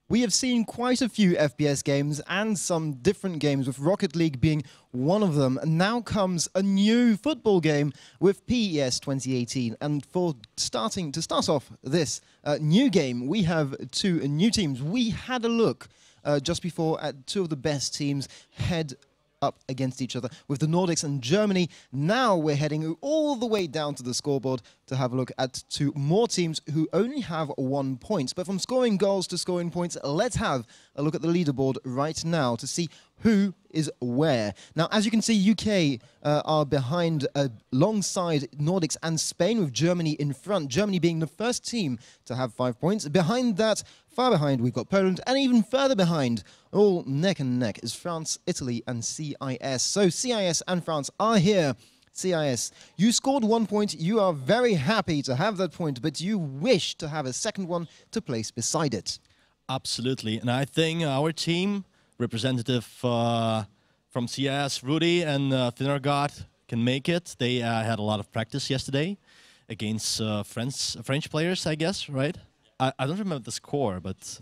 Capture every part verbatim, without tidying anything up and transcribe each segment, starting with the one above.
We have seen quite a few F P S games and some different games, with Rocket League being one of them. And now comes a new football game with P E S twenty eighteen. And for starting to start off this uh, new game, we have two new teams. We had a look uh, just before at two of the best teams head up against each other with the Nordics and Germany. Now we're heading all the way down to the scoreboard to have a look at two more teams who only have one point. But from scoring goals to scoring points, let's have a look at the leaderboard right now to see who is where. Now, as you can see, U K uh, are behind uh, alongside Nordics and Spain, with Germany in front. Germany being the first team to have five points. Behind that, far behind, we've got Poland, and even further behind, all neck and neck, is France, Italy, and C I S. So C I S and France are here. C I S, you scored one point. You are very happy to have that point, but you wish to have a second one to place beside it. Absolutely, and I think our team, representative uh, from C I S, Rudy and uh, Thinnergard, can make it. They uh, had a lot of practice yesterday against uh, French, French players, I guess, right? I, I don't remember the score, but...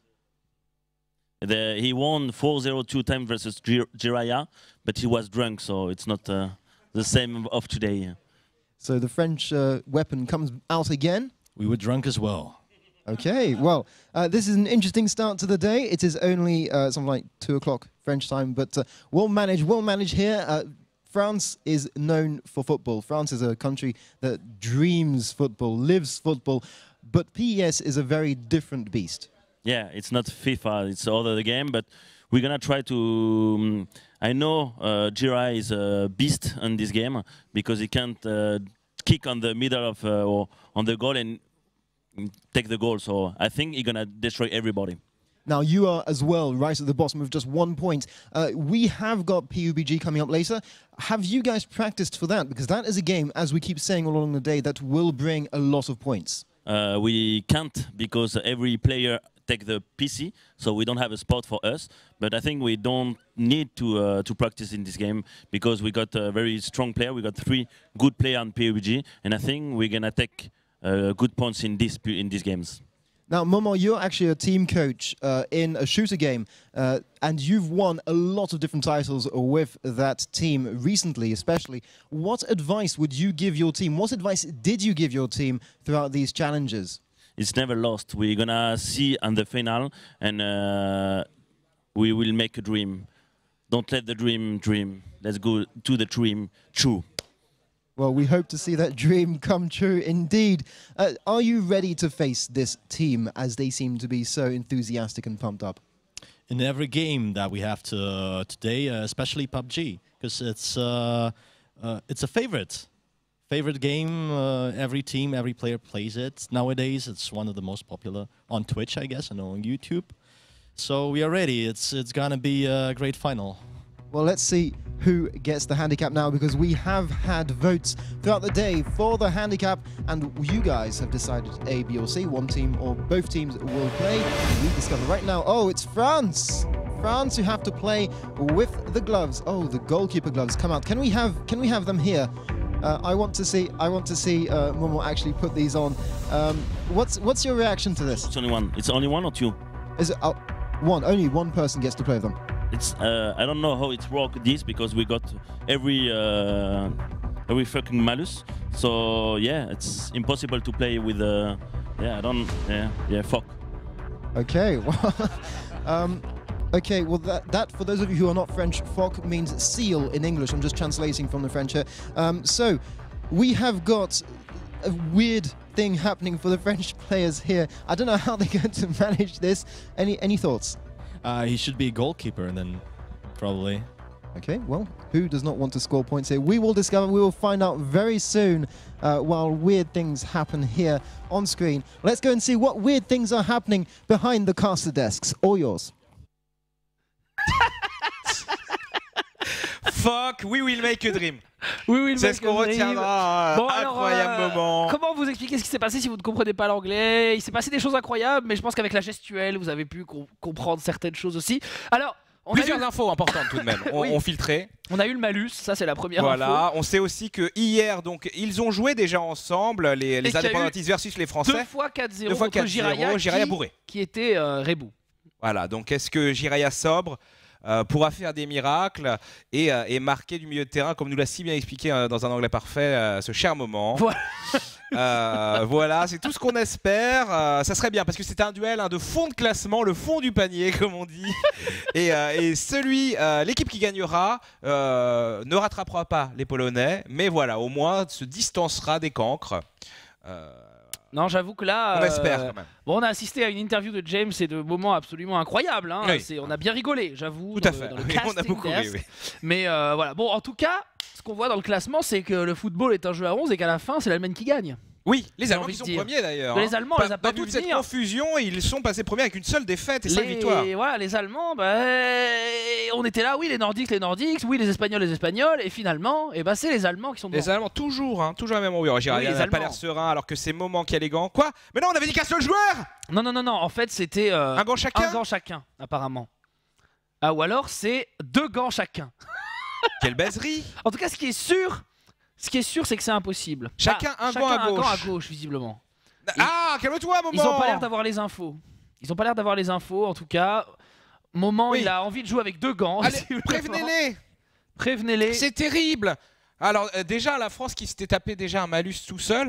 The, he won four zero two times versus Jir Jiraya, but he was drunk, so it's not uh, the same of today. So the French uh, weapon comes out again. We were drunk as well. Okay, well, uh, this is an interesting start to the day. It is only uh, something like two o'clock French time, but uh, we'll manage, we'll manage here. Uh, France is known for football. France is a country that dreams football, lives football, but P E S is a very different beast. Yeah, it's not FIFA, it's other the game, but we're gonna try to... Um, I know uh, Jira is a beast on this game because he can't uh, kick on the middle of uh, or on the goal and take the goal, so I think he's gonna destroy everybody. Now you are as well right at the bottom with just one point. Uh, we have got P U B G coming up later. Have you guys practiced for that? Because that is a game, as we keep saying all along the day, that will bring a lot of points. Uh, we can't because every player take the P C, so we don't have a spot for us. But I think we don't need to uh, to practice in this game because we got a very strong player. We got three good players on P U B G, and I think we're gonna take uh, good points in this in these games. Now, Momo, you're actually a team coach uh, in a shooter game, uh, and you've won a lot of different titles with that team recently, especially. What advice would you give your team? What advice did you give your team throughout these challenges? It's never lost. We're gonna see on the final, and uh, we will make a dream. Don't let the dream dream. Let's go to the dream true. Well, we hope to see that dream come true indeed. Uh, are you ready to face this team, as they seem to be so enthusiastic and pumped up? In every game that we have to, uh, today, uh, especially P U B G, because it's, uh, uh, it's a favorite. Favorite game, uh, every team, every player plays it. Nowadays, it's one of the most popular on Twitch, I guess, and on YouTube. So we are ready. It's, it's gonna be a great final. Well, let's see who gets the handicap now, because we have had votes throughout the day for the handicap, and you guys have decided A, B, or C. One team or both teams will play. We discover right now, oh, it's France. France who have to play with the gloves. Oh, the goalkeeper gloves come out. Can we have, can we have them here? Uh, I want to see. I want to see uh, Momo actually put these on. Um, what's what's your reaction to this? It's only one. It's only one or two. Is it uh, one? Only one person gets to play them. It's. Uh, I don't know how it works this because we got every uh, every fucking malus. So yeah, it's impossible to play with. Uh, yeah, I don't. Yeah, yeah, fuck. Okay. Well. um, Okay, well, that, that, for those of you who are not French, phoque means seal in English. I'm just translating from the French here. Um, so, we have got a weird thing happening for the French players here. I don't know how they're going to manage this. Any any thoughts? Uh, he should be a goalkeeper, and then probably. Okay, well, who does not want to score points here? We will discover, we will find out very soon uh, while weird things happen here on screen. Let's go and see what weird things are happening behind the caster desks. All yours. Fuck, we will make a dream. We will C'est ce qu'on retiendra. Bon, Incroyable alors, euh, moment. Comment vous expliquer ce qui s'est passé si vous ne comprenez pas l'anglais? Il s'est passé des choses incroyables, mais je pense qu'avec la gestuelle, vous avez pu com comprendre certaines choses aussi. Alors, on plusieurs a eu... infos importantes tout de même. On, oui. on filtrait. On a eu le malus, ça c'est la première voilà. info. On sait aussi que hier, donc, ils ont joué déjà ensemble, les, les indépendantistes versus les Français. Deux fois quatre zéro Deux fois contre Jiraya, Jiraya qui, bourré. qui était euh, Rebou. Voilà, donc est-ce que Jiraiya sobre euh, pourra faire des miracles et, euh, et marquer du milieu de terrain, comme nous l'a si bien expliqué euh, dans un anglais parfait, euh, ce cher moment. Voilà. Euh, voilà, c'est tout ce qu'on espère. Euh, ça serait bien parce que c'est un duel hein, de fond de classement, le fond du panier, comme on dit. Et, euh, et celui, euh, l'équipe qui gagnera euh, ne rattrapera pas les Polonais, mais voilà, au moins se distancera des cancres. Euh, Non, j'avoue que là, on euh, espère quand même. bon, on a assisté à une interview de James et de moments absolument incroyables. Hein. Oui. C'est- On a bien rigolé, j'avoue. Tout à dans le- fait. dans le Oui, on a casting beaucoup ri, d'Erst. oui. Mais euh, voilà. Bon, en tout cas, ce qu'on voit dans le classement, c'est que le football est un jeu à onze et qu'à la fin, c'est l'Allemagne qui gagne. Oui, les J'ai Allemands envie qui de sont dire. premiers d'ailleurs. Mais les Allemands, on Pas- les a dans pas vus toute cette venir. confusion, ils sont passés premiers avec une seule défaite et cinq Les- victoires. Voilà, les Allemands, bah, on était là, oui, les Nordiques, les Nordiques, oui, les Espagnols, les Espagnols, et finalement, eh ben, c'est les Allemands qui sont Les devant. Allemands, toujours, hein, toujours la même ambiance. Jiraiya Oui, les n'a pas Allemands. l'air serein alors que c'est Moment qui a les gants. Quoi? Mais non, on avait dit qu'un seul joueur. Non, non, non, non, en fait, c'était euh, Un gant chacun. un gant chacun, apparemment. Ah, ou alors, c'est deux gants chacun. Quelle baiserie. En tout cas, ce qui est sûr, ce qui est sûr, c'est que c'est impossible. Chacun un chacun gant à un gant à gauche. gauche, visiblement. Ah, calme-toi, Moment. Ils ont pas l'air d'avoir les infos. Ils ont pas l'air d'avoir les infos, en tout cas. Moment, Oui. il a envie de jouer avec deux gants. Allez, visiblement. prévenez-les. Prévenez-les. C'est terrible. Alors euh, déjà, la France qui s'était tapé déjà un malus tout seul.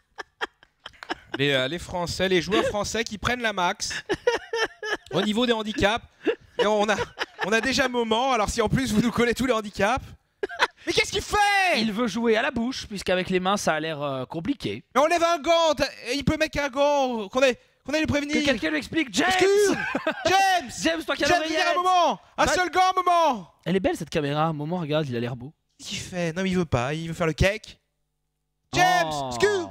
les, euh, les Français, les joueurs français qui prennent la max au niveau des handicaps. Et on a, on a déjà Moment. Alors si en plus vous nous collez tous les handicaps. Mais qu'est-ce qu'il fait? Il veut jouer à la bouche, puisqu'avec les mains, ça a l'air euh, compliqué. Mais on lève un gant. t'as- et il peut mettre qu'un gant. Qu'on ait, qu'on ait le prévenir. Que quelqu'un lui explique. James Excuse. James. James, toi qui as James, viens un l'oreillette. moment. Un Va- seul gant, Moment. Elle est belle cette caméra. Moment, regarde, il a l'air beau. Qu'est-ce qu'il fait? Non, mais il veut pas. Il veut faire le cake. James, Oh. excuse.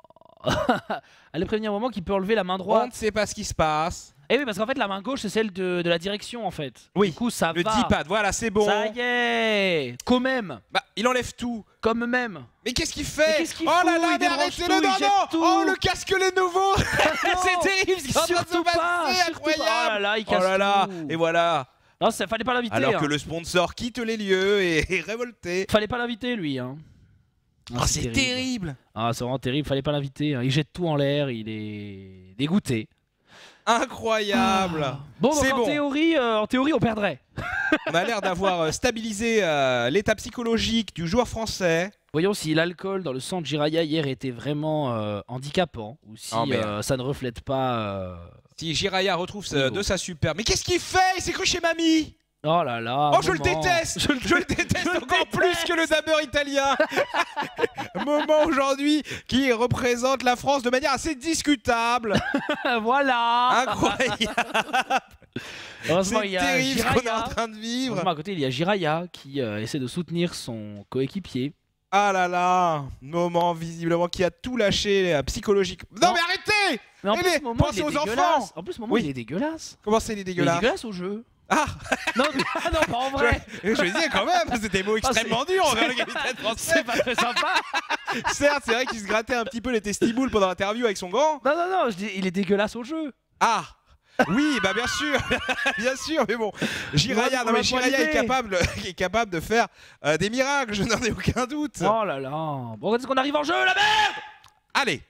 Allez prévenir Moment qu'il peut enlever la main On droite. ne sait pas ce qui se passe. Eh oui, parce qu'en fait, la main gauche, c'est celle de, de la direction, en fait. Oui, Du coup, ça Le va. D-pad, voilà, c'est bon. Ça y est. Quand même. Bah, il enlève tout. Comme même. Mais qu'est-ce qu'il Mais fait? qu'est-ce qu'il Oh fout? là là, Il mais débranche arrêtez-le, tout, il non, jette non. tout. Oh, le casque les nouveaux. C'est terrible ce qui est en train de Surtout se passer, pas, surtout pas. incroyable. Oh là là, il Oh casse là là, tout. et voilà. Non, ça fallait pas l'inviter. Alors hein. que le sponsor quitte les lieux et est révolté. Fallait pas l'inviter, lui. Hein. Ah, Oh, c'est terrible. Ah, c'est vraiment terrible. Fallait pas l'inviter. hein. Il jette tout en l'air. Il est dégoûté. Incroyable. Ah. Bon, donc C'est en bon. théorie, euh, en théorie, on perdrait. On a l'air d'avoir euh, stabilisé euh, l'état psychologique du joueur français. Voyons si l'alcool dans le sang de Jiraiya hier était vraiment euh, handicapant ou si Oh, merde. euh, ça ne reflète pas. euh, Si Jiraiya retrouve ce- Niveau. de sa super. Mais qu'est-ce qu'il fait? Il s'est cru chez mamie. Oh là là. Oh, je le Moment. déteste. Je le Je le déteste encore plus que le dabeur italien. Moment aujourd'hui qui représente la France de manière assez discutable. voilà. Incroyable. Heureusement, C'est il y a terrible ce qu'on est en Jiraiya. train de vivre. Heureusement, à côté, il y a Jiraiya qui euh, essaie de soutenir son coéquipier. Ah là là. Moment visiblement qui a tout lâché euh, psychologique. Non, Non. mais arrêtez. Mais en Eh plus, mais, moment, pensez il est aux enfants. dégueulasse. En plus, moment, Oui. il est dégueulasse. Comment c'est, il est Il est dégueulasse? dégueulasse au jeu. Ah, Non, mais... ah non, pas en vrai. je, je disais quand même, c'était des mots Ah, extrêmement c'est- durs envers le capitaine français. C'est pas très sympa. Certes, c'est vrai qu'il se grattait un petit peu les testiboules pendant l'interview avec son gant. Non, non, non, je dis, il est dégueulasse au jeu. Ah oui, bah bien sûr, bien sûr, mais bon, Jiraiya, On non va mais Jiraiya est l'aider. capable, est capable de faire euh, des miracles, je n'en ai aucun doute. Oh là là. Bon, est-ce qu'on arrive en jeu, la merde? Allez,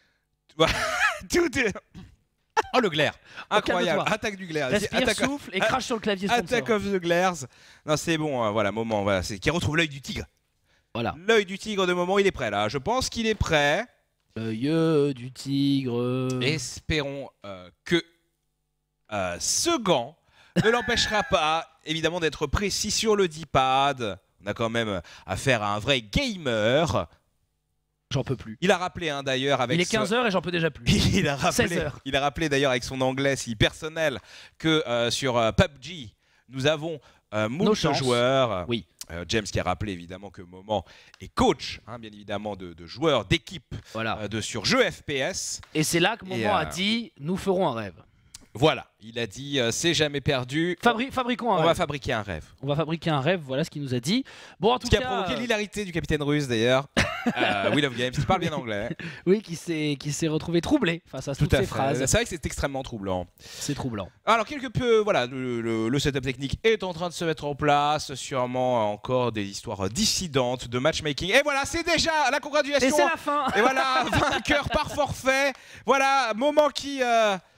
tout est... Oh le glaire, incroyable, calme-toi. attaque du glaire, Respire, attaque, souffle et crache sur le clavier sponsor. attack of the glares. Non c'est bon, euh, voilà, moment, voilà, c'est qui retrouve l'œil du tigre. Voilà. L'œil du tigre de moment, il est prêt là, je pense qu'il est prêt. L'œil du tigre. Espérons euh, que euh, ce gant ne l'empêchera pas, évidemment, d'être précis sur le D-pad. On a quand même affaire à un vrai gamer. J'en peux plus. Il a rappelé hein, d'ailleurs avec Il est ce- quinze heures et j'en peux déjà plus. il a seize rappelé, heures. il a rappelé d'ailleurs avec son anglais si personnel que euh, sur euh, P U B G nous avons euh, moult chances. joueurs. Oui. Euh, James qui a rappelé évidemment que Moment est coach, hein, bien évidemment, de, de joueurs d'équipe Voilà. euh, de sur jeux F P S. Et c'est là que Moment Et, euh, a dit nous ferons un rêve. Voilà, il a dit euh, c'est jamais perdu. Fabri- fabriquons un On rêve. va fabriquer un rêve. On va fabriquer un rêve, voilà ce qu'il nous a dit. Bon, en tout Ce qui cas. a provoqué euh, l'hilarité du capitaine russe d'ailleurs. euh, Will of Games, qui parle bien anglais. Oui, qui s'est qui s'est retrouvé troublé face à Tout toutes à ces fait. phrases. C'est vrai que c'est extrêmement troublant. C'est troublant. Alors, quelque peu, voilà, le, le- le setup technique est en train de se mettre en place. Sûrement encore des histoires dissidentes de matchmaking. Et voilà, c'est déjà la Et congratulation. c'est la fin. Et voilà, vainqueur par forfait. Voilà, moment qui. euh,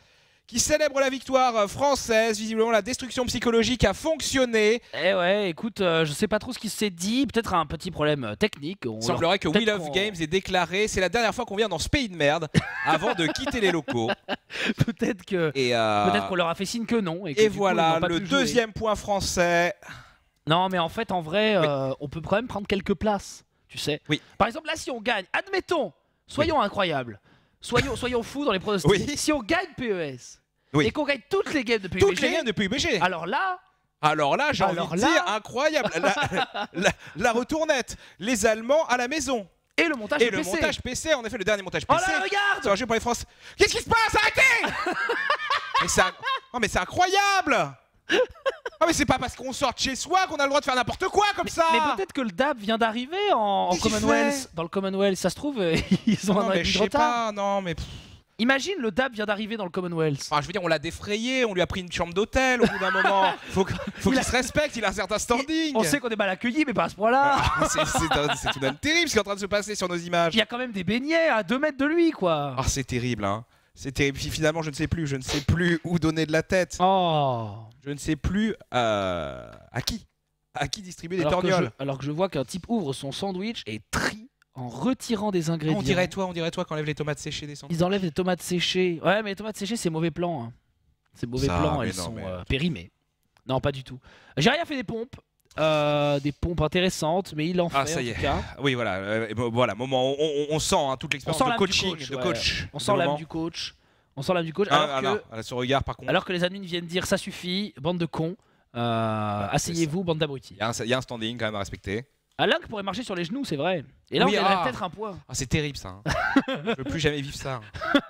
qui célèbre la victoire française. Visiblement, la destruction psychologique a fonctionné. Eh ouais, écoute, euh, je sais pas trop ce qui s'est dit. Peut-être un petit problème euh, technique. On Il semblerait leur- que peut-être We Love qu'on- Games est déclaré. C'est la dernière fois qu'on vient dans ce pays de merde avant de quitter les locaux. Peut-être que. Et, euh, Peut-être qu'on leur a fait signe que non. Et, que, et du coup, voilà, ils n'ont pas le pu jouer. deuxième point français. Non, mais en fait, en vrai, euh, on peut quand même prendre quelques places. Tu sais. Oui. Par exemple, là, si on gagne, admettons, soyons incroyables. Soyons, soyons fous dans les pronostics. Oui. Si on gagne P E S Oui. et qu'on gagne toutes les games de P U B G, Toutes les games de P U B G. alors là, Alors là, j'ai envie Alors de là- dire incroyable. La, la- la retournette. Les Allemands à la maison. et le montage Et de le P C. montage P C, en effet, le dernier montage Oh P C. là, regarde C'est un jeu pour les Français. Qu'est-ce qui se passe? Arrêtez. Mais c'est inc- oh, mais c'est incroyable. Oh, mais c'est pas parce qu'on sort de chez soi qu'on a le droit de faire n'importe quoi comme ça. Mais peut-être que le D A B vient d'arriver en, en Qu'est-ce qu'il Commonwealth. fait Dans le Commonwealth, ça se trouve, euh, ils ont non, un an mais et demi je de sais retard. pas, non, mais. pff. Imagine, le D A B vient d'arriver dans le Commonwealth. Enfin, je veux dire, on l'a défrayé, on lui a pris une chambre d'hôtel au bout d'un moment. Faut, que- faut Il qu'il a- se respecte, il a un certain standing. On sait qu'on est mal accueillis, mais pas à ce point-là. Ah, c'est c'est un- c'est tout de même terrible ce qui est en train de se passer sur nos images. Il y a quand même des beignets à deux mètres de lui, quoi. Ah, c'est terrible, hein. C'est terrible. Puis finalement, je ne sais plus, je ne sais plus où donner de la tête. Oh. Je ne sais plus euh, à qui, à qui distribuer des Alors que, je, torgnoles. alors que je vois qu'un type ouvre son sandwich et trie en retirant des Ah, ingrédients. on dirait toi, on dirait toi qui enlève les tomates séchées des sandwichs. Ils enlèvent les tomates séchées. Ouais, mais les tomates séchées, c'est mauvais plan. hein. C'est mauvais Ça, plan, mais elles non, sont mais- euh, périmées. Non, pas du tout. J'ai rien fait des pompes. Euh, des pompes intéressantes, mais il en fait Ah, ça en y tout est. cas. Oui, voilà, euh, bon, voilà, moment, on, on- on sent hein, toute On l'expérience sent de l'âme du coaching, coach. de ouais. coach. On de sent l'âme moment. du coach. On sent l'âme du coach. Ah, Alors ah, que, non, ah, ce regard, par contre, alors que les admins viennent dire ça suffit, bande de cons. Euh, c'est Asseyez-vous, bande d'abrutis. il y, a un- il y a un standing quand même à respecter. Alain pourrait marcher sur les genoux, c'est vrai. Et là, Oui, on gagnerait ah. peut-être un point. Ah, c'est terrible ça. hein. Je veux plus jamais vivre ça.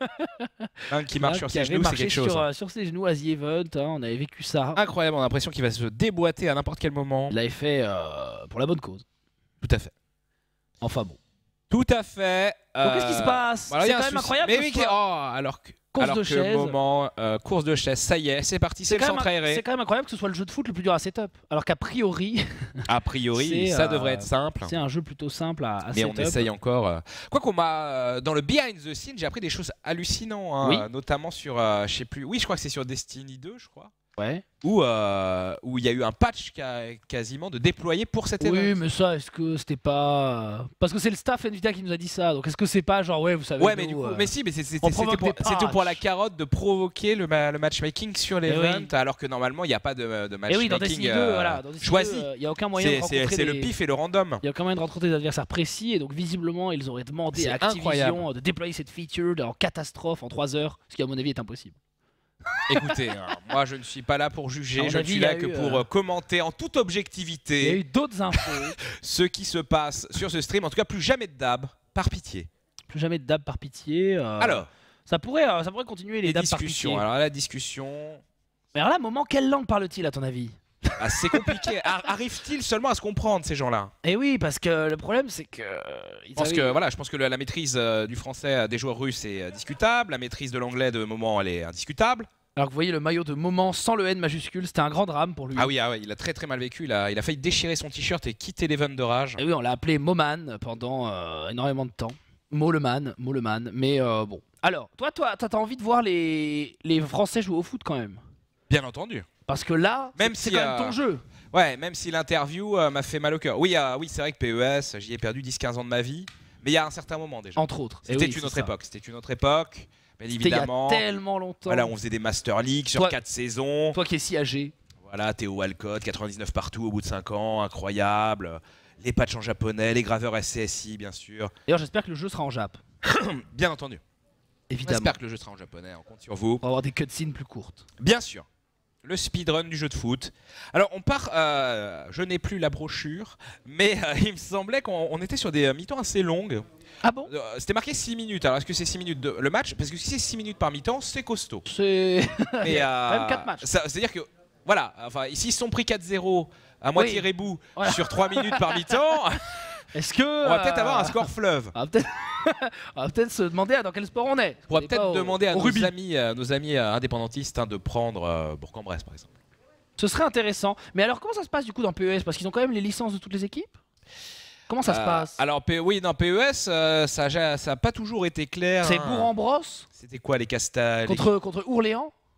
Un qui marche Là, sur qui ses avait genoux, c'est marché quelque chose. sur, hein. euh, sur ses genoux à The Event, hein, on avait vécu ça. Incroyable, on a l'impression qu'il va se déboîter à n'importe quel moment. Il l'avait fait euh, pour la bonne cause. Tout à fait. Enfin bon. Tout à fait. Donc qu'est-ce qui se passe Voilà, il C'est y a quand un même souci. incroyable. Mais que oui, ce qui- soit- oh, alors que, Course alors de que chaise. moment, euh, course de chaise, ça y est, c'est parti, c'est C'est le quand, centre même- aéré. c'est quand même incroyable que ce soit le jeu de foot le plus dur à setup. Alors qu'a priori, A priori, c'est, ça euh, devrait être simple. c'est un jeu plutôt simple à, à Mais on setup. essaye encore. euh. Quoi qu'on m'a euh, dans le behind the scene, j'ai appris des choses hallucinantes, hein, Oui. euh, notamment sur, euh, je sais plus. Oui, je crois que c'est sur Destiny deux, je crois, Ouais. où euh, où il y a eu un patch ca- quasiment de déployé pour cet Oui, event. mais ça, est-ce que c'était pas. Parce que c'est le staff Nvidia qui nous a dit ça. Donc est-ce que c'est pas genre, ouais, vous savez. Ouais, mais nous, du coup, euh, mais si, mais c'est- c'est- on c'était provoque pour, des c'était pour la patchs. carotte de provoquer le, ma- le matchmaking sur Eh l'event, oui. alors que normalement il n'y a pas de, de Et matchmaking oui, dans Destiny deux, euh, voilà. Dans Destiny choisi. deux, il n'y a aucun moyen de C'est c'est- rencontrer c'est des... le pif et le random. Il y a quand même de rencontrer des adversaires précis et donc visiblement ils auraient demandé C'est à Activision incroyable. de déployer cette feature en catastrophe en trois heures, ce qui à mon avis est impossible. Écoutez, alors, moi je ne suis pas là pour juger, À mon je ne avis, suis il y a là que eu, pour euh, euh, commenter en toute Il y a objectivité eu d'autres infos, ce qui se passe sur ce stream. En tout cas, plus jamais de dab, par pitié. plus jamais de dab par pitié. euh, Alors, ça pourrait, euh, ça pourrait continuer les, les dabs par pitié. discussions. Alors la discussion, Mais alors là, moment, quelle langue parle-t-il à ton avis? ah, c'est compliqué. Ar- Arrive-t-il seulement à se comprendre ces gens-là? Eh oui, parce que le problème c'est que euh, ils Je pense avaient- que voilà, je pense que le- la maîtrise euh, du français euh, des joueurs russes est euh, discutable, la maîtrise de l'anglais de moment elle est indiscutable. Alors que vous voyez le maillot de moment sans le N majuscule, c'était un grand drame pour lui. Ah oui, ah ouais, il a très très mal vécu. Il a, il a failli déchirer son t-shirt et quitter l'event de rage. Et oui, on l'a appelé Moman pendant euh, énormément de temps. Moleman, Moleman. Mais euh, bon. Alors, toi, toi, t'as t'as envie de voir les, les Français jouer au foot quand même. Bien entendu. Parce que là, Même c'est si, quand même euh, ton jeu. Ouais, même si l'interview euh, m'a fait mal au cœur. Oui, euh, oui, c'est vrai que P E S, j'y ai perdu dix quinze ans de ma vie, mais il y a un certain moment déjà. Entre autres. Eh C'était oui, une c'est autre ça. époque. C'était une autre époque. Bien C'était il y a évidemment. tellement longtemps. Voilà, on faisait des Master League sur Toi- quatre saisons. Toi qui es si âgé. Voilà, Théo Walcott, quatre-vingt-dix-neuf partout au bout de cinq ans, incroyable. Les patchs en japonais, les graveurs S C S I, bien sûr. D'ailleurs, j'espère que le jeu sera en Jap. Bien entendu. Évidemment. J'espère que le jeu sera en japonais, on compte sur vous. Pour avoir des cutscenes plus courtes. Bien sûr. Le speedrun du jeu de foot. Alors on part, euh, je n'ai plus la brochure, mais euh, il me semblait qu'on on était sur des euh, mi-temps assez longues. Ah bon? Euh, C'était marqué six minutes. Alors est-ce que c'est six minutes de le match? Parce que si c'est six minutes par mi-temps, c'est costaud. C'est. Et, Il y euh, a quand même quatre matchs. ça- C'est-à-dire que, voilà, enfin, ici ils se sont pris quatre zéro à moitié Oui. rebou Voilà. sur trois minutes par mi-temps, Est-ce que. on va peut-être euh, avoir un score fleuve. On va peut-être on va peut-être se demander à dans quel sport on est. On va n'est peut-être pas au- demander à au nos rugby. amis, euh, nos amis euh, indépendantistes hein, de prendre euh, Bourg-en-Bresse par exemple. Ce serait intéressant. Mais alors, comment ça se passe du coup dans P E S? Parce qu'ils ont quand même les licences de toutes les équipes. Comment ça se Euh, passe? Alors P- oui, dans P E S, euh, ça n'a pas toujours été clair. C'est hein. Bourg-en-Brosse C'était quoi les Castas les- contre, contre Orléans?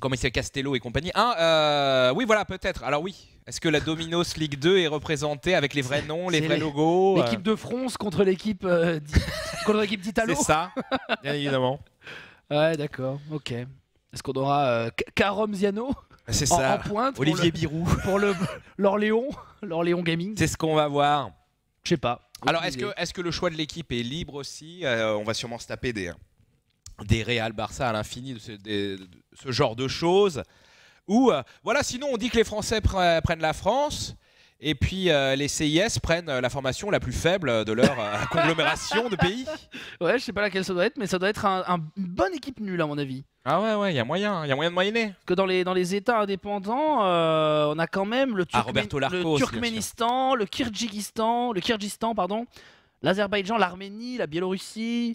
Comment il s'appelle, Castello et compagnie. Un, euh, oui, voilà, peut-être. Alors oui, est-ce que la Dominos League deux est représentée avec les vrais noms, les C'est vrais les- logos euh, L'équipe de France contre l'équipe euh, d'I- contre l'équipe d'Italo. C'est ça, bien évidemment. Ouais, d'accord, ok. Est-ce qu'on aura euh, K- Karom Ziano C'est en, ça. en pointe pour Olivier le- Birou. pour le l'Orléans, l'Orléans Gaming? C'est ce qu'on va voir. Je sais pas. Alors, Aucune est-ce idée. que, est-ce que le choix de l'équipe est libre aussi? Euh, On va sûrement se taper des, des Real Barça à l'infini, de ce, des- de ce genre de choses. Ou, euh, voilà, sinon on dit que les Français pre- prennent la France, et puis euh, les C I S prennent euh, la formation la plus faible de leur euh, conglomération de pays. Ouais, je sais pas laquelle ça doit être, mais ça doit être un- un- une bonne équipe nulle à mon avis. Ah ouais, ouais, il y a moyen, il y a moyen de moyenner. Parce que dans les, dans les États indépendants, euh, on a quand même le, Ah, Turkmé- Roberto Larcos, le bien sûr. Turkménistan, le Kirghizistan, le Kirghizistan, pardon, l'Azerbaïdjan, l'Arménie, la Biélorussie,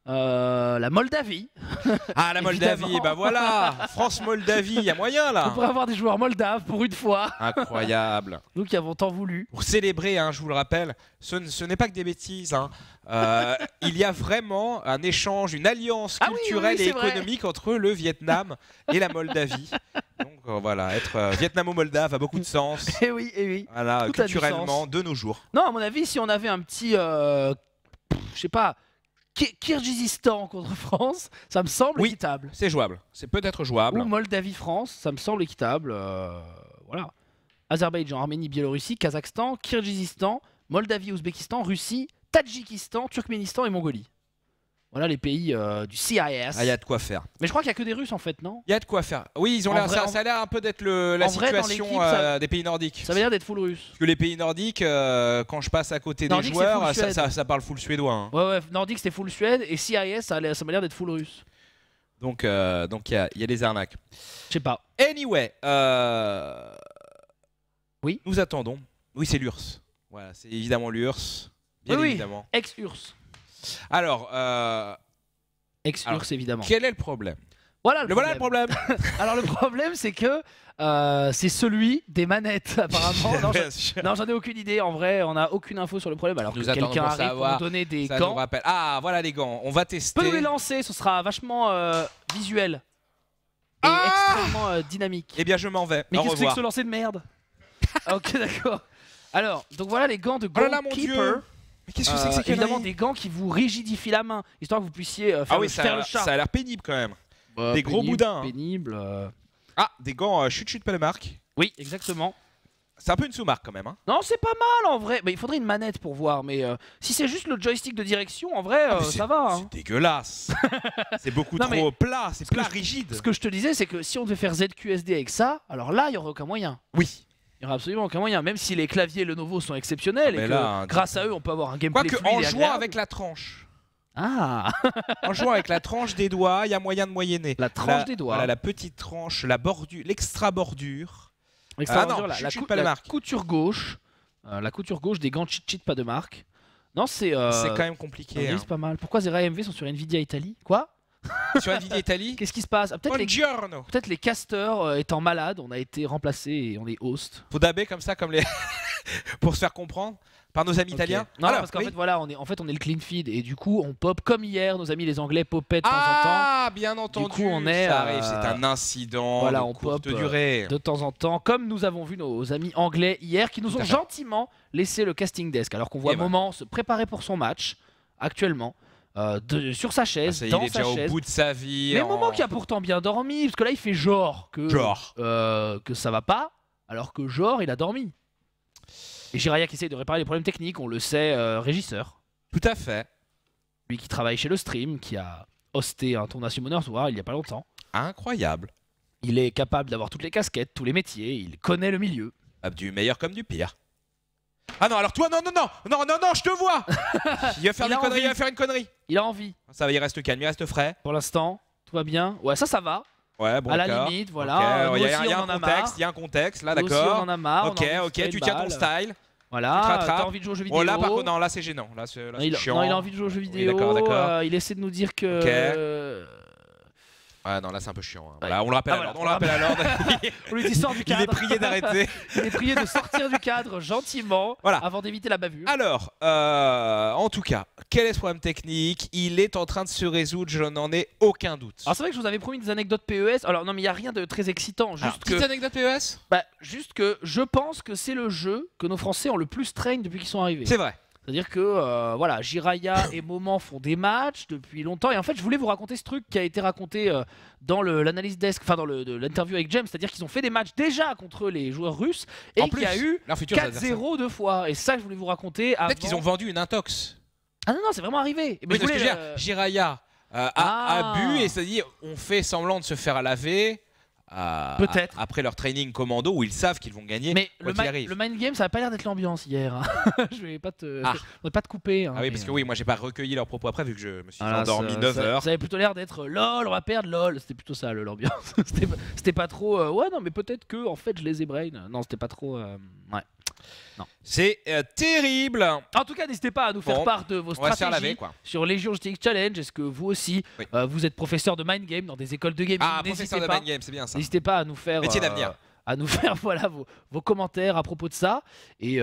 euh, la Moldavie. Ah, la Moldavie, Évidemment. bah voilà, France-Moldavie, il y a moyen On là. pourrait avoir des joueurs moldaves pour une fois, Incroyable. nous qui avons tant voulu. Pour célébrer, hein, je vous le rappelle, ce, n- ce n'est pas que des bêtises. hein. Euh, il y a vraiment un échange, une alliance Ah oui, oui, culturelle oui, et c'est vrai. économique entre le Vietnam et la Moldavie. Donc euh, voilà, être euh, vietnamo-moldave a beaucoup de sens. Eh oui, eh oui. Voilà, Tout a du culturellement, sens. de nos jours. Non, à mon avis, si on avait un petit, euh, pff, je sais pas, Ki- Kirghizistan contre France, ça me semble Oui. équitable. C'est jouable. C'est peut-être jouable. Ou Moldavie-France, ça me semble équitable. euh, voilà. Azerbaïdjan, Arménie, Biélorussie, Kazakhstan, Kirghizistan, Moldavie, Ouzbékistan, Russie, Tadjikistan, Turkménistan et Mongolie. Voilà les pays euh, du C I S. Ah, il y a de quoi faire. Mais je crois qu'il y a que des Russes en fait, non? Il y a de quoi faire. Oui, ils ont En l'air, vrai, ça, en- ça a l'air un peu d'être le- la en vrai, dans situation l'équipe, ça- euh, des pays nordiques. Ça veut dire d'être full russe. Parce que les pays nordiques, euh, quand je passe à côté Nordique, des c'est joueurs, full ça, Suède. ça- ça parle full suédois. hein. Ouais, ouais, Nordique c'était full Suède et C I S ça, a l'air- ça m'a l'air d'être full russe. Donc, euh, donc il y, a- il y a des arnaques. Je sais pas. Anyway, euh, Oui. nous attendons. Oui, c'est l'U R S. Voilà, c'est évidemment l'U R S. Bien Oui, oui. évidemment. Ex-U R S. Alors, euh, Ex-U R S évidemment. quel est le problème Voilà le Le voilà le problème. problème. Alors le problème c'est que euh, c'est celui des manettes apparemment. Non, Bien je- sûr. non, j'en ai aucune idée. En vrai, on n'a aucune info sur le problème. Alors Nous que attendons quelqu'un pour arrive pour savoir. nous donner des Ça nous gants. rappelle. Ah, voilà les gants. On va tester. Peut nous les lancer, ce sera vachement euh, visuel et Ah extrêmement euh, dynamique. Eh bien, je m'en vais. Mais Au qu'est-ce que c'est que revoir. ce lancer de merde? Ah, ok, d'accord. Alors, donc voilà les gants de Oh là là, mon goalkeeper. Dieu. Mais qu'est-ce que c'est que Euh, ces évidemment conneries des gants qui vous rigidifient la main, histoire que vous puissiez euh, faire, Ah oui, le, ça, faire a- le chat. ça a l'air pénible quand même. Euh, des gros pénible, boudins, hein. Pénible. euh. Ah, des gants euh, chut chut pas de marque. Oui, exactement. C'est un peu une sous-marque quand même. Hein. Non, c'est pas mal en vrai. Mais il faudrait une manette pour voir. Mais euh, si c'est juste le joystick de direction, en vrai, Ah, euh, mais c'est- ça va. hein. C'est dégueulasse. C'est beaucoup Non, mais trop plat, c'est ce que plat je- rigide. Ce que je te disais, c'est que si on devait faire Z Q S D avec ça, alors là, il y aurait aucun moyen. Oui. Il y aurait absolument aucun moyen. Même si les claviers Lenovo sont exceptionnels Ah, mais et que là, hein, grâce à eux, on peut avoir un gameplay Quoique fluide en et jouant agréable. avec la tranche. Ah, En jouant avec la tranche des doigts, il y a moyen de moyenner. La tranche des doigts. Voilà, la petite tranche, la bordure, l'extra bordure. extra Ah non, dur, la, chut, la chut, cou- pas de la marque. couture gauche, euh, la couture gauche des gants cheat cheat pas de marque. Non, c'est euh, C'est quand même on compliqué. dit, hein. c'est pas mal. Pourquoi Zera et M V sont sur Nvidia Italie? Quoi? Sur Nvidia Italie. Qu'est-ce qui se passe? Ah, peut-être les Buongiorno. peut-être les casteurs euh, étant malades, on a été remplacés et on est host. Faut daber comme ça, comme les pour se faire comprendre par nos amis Ok. italiens. Non, Alors, parce qu'en oui. fait voilà, on est en fait on est le clean feed et du coup on pop comme hier, nos amis les Anglais popaient de temps en Ah, bien entendu. coup, on est, ça arrive, euh, c'est un incident voilà, de on courte pop, euh, durée. temps, de temps en temps, comme nous avons vu nos amis anglais hier qui nous Tout à ont fait. gentiment laissé le casting desk alors qu'on voit Eh ben. Moment se préparer pour son match actuellement euh, de- sur sa Ah, chaise, ça y est, dans il est sa déjà chaise. au bout de sa vie. Mais en- Moment qui a pourtant bien dormi, parce que là il fait genre que, Genre. euh, que ça va pas, alors que genre il a dormi. Et Jiraya qui essaye de réparer les problèmes techniques, on le sait, euh, régisseur. Tout à fait. Lui qui travaille chez le stream, qui a hosté un tournoi Summoners War il y a pas longtemps. Incroyable. Il est capable d'avoir toutes les casquettes, tous les métiers, il connaît le milieu. Ah, du meilleur comme du pire. Ah non, alors toi, non, non, non, non, non, non, je te vois. Il va faire Il des a conneries, envie. il va faire une connerie. Il a envie, Ça va, il reste calme, il reste frais. pour l'instant, tout va bien. Ouais, ça, ça va. Ouais, bon, à la d'accord. limite, Ok, voilà. Nous Il y a, aussi, il y a on un en a contexte, marre. il y a un contexte, là, Nous aussi, d'accord. on en a marre. on Ok, a envie de ok, se tirer tu une tiens ton balle. style. Voilà, Tu te rattrapes. t'as envie de jouer aux jeux vidéo. Oh là, par contre, non, là, c'est gênant. Là, c'est là, Non, c'est il, chiant. non, il a envie de jouer aux jeux Oui, vidéo. d'accord, d'accord. euh, il essaie de nous dire que. Ok. euh, Ah non, là c'est un peu chiant. Hein. Voilà, on le rappelle Ah, à l'ordre. voilà. On le rappelle à l'ordre. On lui dit sort du Il cadre. est prié d'arrêter. Il est prié de sortir du cadre gentiment Voilà. avant d'éviter la bavure. Alors, euh, en tout cas, quel est ce problème technique? Il est en train de se résoudre, je n'en ai aucun doute. Alors c'est vrai que je vous avais promis des anecdotes P E S. Alors non mais il n'y a rien de très excitant. Juste, Alors, que, petite anecdote P E S. bah, juste que je pense que c'est le jeu que nos Français ont le plus train depuis qu'ils sont arrivés. C'est vrai. C'est-à-dire que euh, voilà, Jiraya et Moment font des matchs depuis longtemps. Et en fait, je voulais vous raconter ce truc qui a été raconté euh, dans l'analyse desk, enfin dans l'interview avec James. C'est-à-dire qu'ils ont fait des matchs déjà contre les joueurs russes et qu'il y a eu leur futur quatre zéro deux fois. Et ça, je voulais vous raconter. Peut-être avant... qu'ils ont vendu une intox. Ah non, non, c'est vraiment arrivé. Mais Oui, je voulais, parce que euh, Jiraya euh, a, Ah. a bu et c'est-à-dire on fait semblant de se faire laver. Euh, Peut-être. a- Après leur training commando où ils savent qu'ils vont gagner. Mais quoi le, qu'il mi- arrive. le mind game, ça n'a pas l'air d'être l'ambiance hier. hein. je vais pas te, Ah. je vais pas te couper. hein, Ah oui, mais, parce que euh, oui, moi j'ai pas recueilli leurs propos après vu que je me suis voilà, endormi ça- neuf ça- heures. Ça avait plutôt l'air d'être lol, on va perdre lol. C'était plutôt ça le- l'ambiance. C'était pas- C'était pas trop. euh, ouais, non, mais peut-être que en fait je les ai brain. Non, c'était pas trop. euh, ouais. C'est euh, terrible. En tout cas, n'hésitez pas à nous faire Bon, part de vos On va se faire laver stratégies quoi. sur Legion G T X Challenge. Est-ce que vous aussi, Oui. euh, vous êtes professeur de mind game dans des écoles de gaming? Ah, N'hésitez professeur de pas. mind game, c'est bien ça. N'hésitez pas à nous faire Métier euh, d'avenir. à nous faire voilà vos, vos commentaires à propos de ça et euh,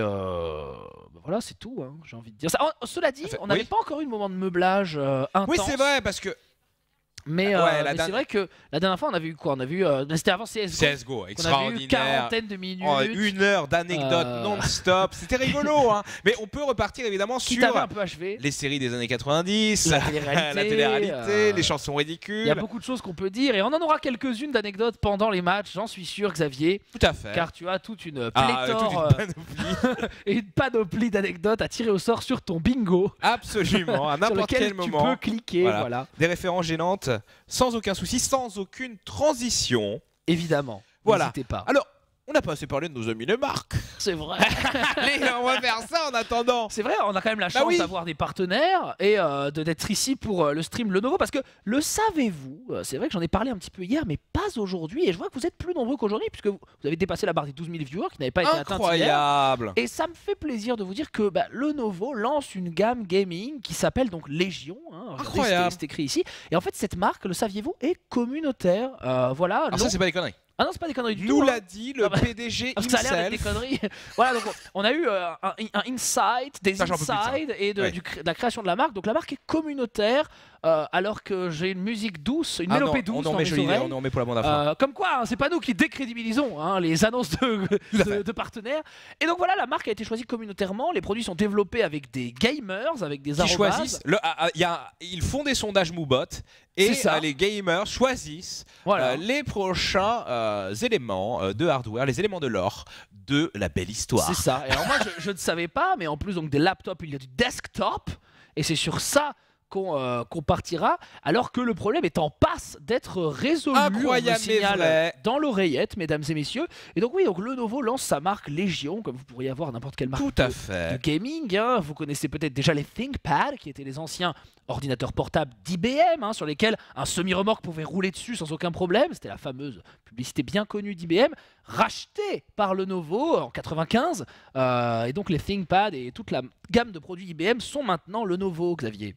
bah voilà c'est tout hein, j'ai envie de dire ça. Oh, cela dit, Fait- on n'avait oui. pas encore eu de moment de meublage euh, intense. Oui, c'est vrai parce que Mais, Ouais, euh, la mais dernière- c'est vrai que la dernière fois on avait eu quoi? On a vu euh, c'était avant C S G O. C S G O, On a vu extraordinaire. quarantaine de minutes. Oh, une heure d'anecdotes Euh. non-stop. C'était rigolo, hein. Mais on peut repartir évidemment qui sur t'avait un peu achevé. les séries des années quatre-vingt-dix, La la télé-réalité, télé-réalité, euh, les chansons Il y a ridicules. beaucoup de choses qu'on peut dire et on en aura quelques-unes d'anecdotes pendant les matchs, j'en suis sûr Xavier, Tout à fait. car tu as toute une Ah, pléthore toute une euh, panoplie. et une panoplie d'anecdotes à tirer au sort sur ton bingo. Absolument, à sur n'importe lequel quel tu moment. peux cliquer, Voilà. voilà. Des références gênantes, sans aucun souci, sans aucune transition. Évidemment. Voilà. N'hésitez pas. Alors, on n'a pas assez parlé de nos amis les marques. C'est vrai. Allez, on va faire ça en attendant. C'est vrai, on a quand même la Bah chance oui. d'avoir des partenaires et euh, de- d'être ici pour euh, le stream Lenovo parce que le savez-vous, euh, c'est vrai que j'en ai parlé un petit peu hier mais pas aujourd'hui et je vois que vous êtes plus nombreux qu'aujourd'hui puisque vous, vous avez dépassé la barre des douze mille viewers qui n'avait pas été atteinte hier. Incroyable. Et ça me fait plaisir de vous dire que bah, Lenovo lance une gamme gaming qui s'appelle donc Légion. Hein. Regardez, Incroyable. c'est- C'est écrit ici. Et en fait, cette marque, le saviez-vous, est communautaire. Euh, voilà. Alors non- ça, c'est pas des conneries. Ah non, c'est pas des conneries du Nous tout. l'a hein. dit le Ah bah, P D G Parce que ça a l'air d'être des himself. conneries. voilà, donc on a eu euh, un, un insight, des Ça, j'en peux plus de ça. insides et de, Ouais. du cré- de la création de la marque. Donc la marque est communautaire, euh, alors que j'ai une musique douce, une Ah non, mélopée douce on dans en met mes joli, oreilles. on en met pour la bande à fin. Euh, comme quoi, hein, c'est pas nous qui décrédibilisons hein, les annonces de, Tout à de- fait. de partenaires. Et donc voilà, la marque a été choisie communautairement. Les produits sont développés avec des gamers, avec des Qui arrobases. choisissent. Le, ah, ah, il y a, ils font des sondages Moobot et C'est ça. euh, les gamers choisissent Voilà. euh, les prochains euh, éléments euh, de hardware, les éléments de l'or de la belle histoire. C'est ça. Et alors moi, je, je ne savais pas, mais en plus donc des laptops, il y a du desktop, et c'est sur ça qu'on euh, qu'on partira, alors que le problème est en passe d'être résolu. Incroyable, on me mais signale vrai. dans l'oreillette, mesdames et messieurs. Et donc oui, donc Lenovo lance sa marque Légion, comme vous pourriez avoir n'importe quelle marque Tout à de- fait. de gaming. hein. Vous connaissez peut-être déjà les ThinkPad, qui étaient les anciens ordinateurs portables d'I B M, hein, sur lesquels un semi-remorque pouvait rouler dessus sans aucun problème. C'était la fameuse publicité bien connue d'I B M, rachetée par Lenovo en quatre-vingt-quinze. Euh, et donc les ThinkPad et toute la gamme de produits I B M sont maintenant Lenovo, Xavier.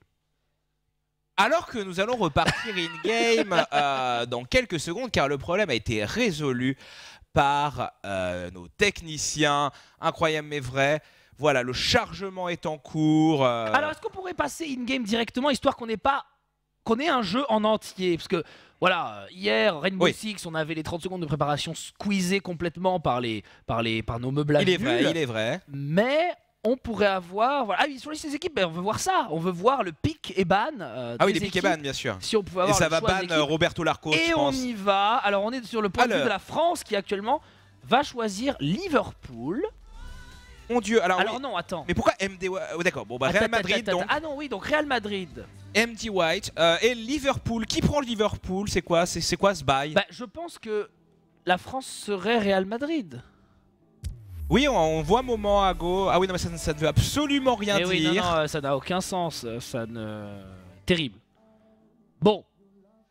Alors que nous allons repartir in-game euh, dans quelques secondes, car le problème a été résolu par euh, nos techniciens. Incroyable mais vrai. Voilà, le chargement est en cours. euh, Alors est-ce qu'on pourrait passer in-game directement, histoire qu'on n'ait pas qu'on ait un jeu en entier? Parce que voilà, hier, Rainbow Oui. Six, on avait les trente secondes de préparation squeezées complètement par, les, par, les, par nos meublages il est vrai, nuls. il est vrai. Mais on pourrait avoir. Voilà. Ah oui, sur les six équipes, ben, on veut voir ça. On veut voir le pick et ban. euh, Ah oui, des les pick et équipes. ban, bien sûr. Si on pouvait Et avoir ça le va choix ban des euh, équipes. Roberto Larco, Et je on pense. y va. Alors on est sur le point de vue Alors. de la France qui actuellement va choisir Liverpool. Mon Dieu, alors, Alors oui. non, attends. Mais pourquoi M D White oh, d'accord, bon bah Attends, Real attends, Madrid attends, donc Ah non, oui, donc Real Madrid. M D White euh, et Liverpool. Qui prend le Liverpool? C'est quoi? C'est c'est quoi ce bail? Bah, je pense que la France serait Real Madrid. Oui, on, on voit un moment à go. Ah oui, non mais ça, ça ne veut absolument rien Eh dire. oui, non, non, ça n'a aucun sens. Ça ne. Terrible. Bon.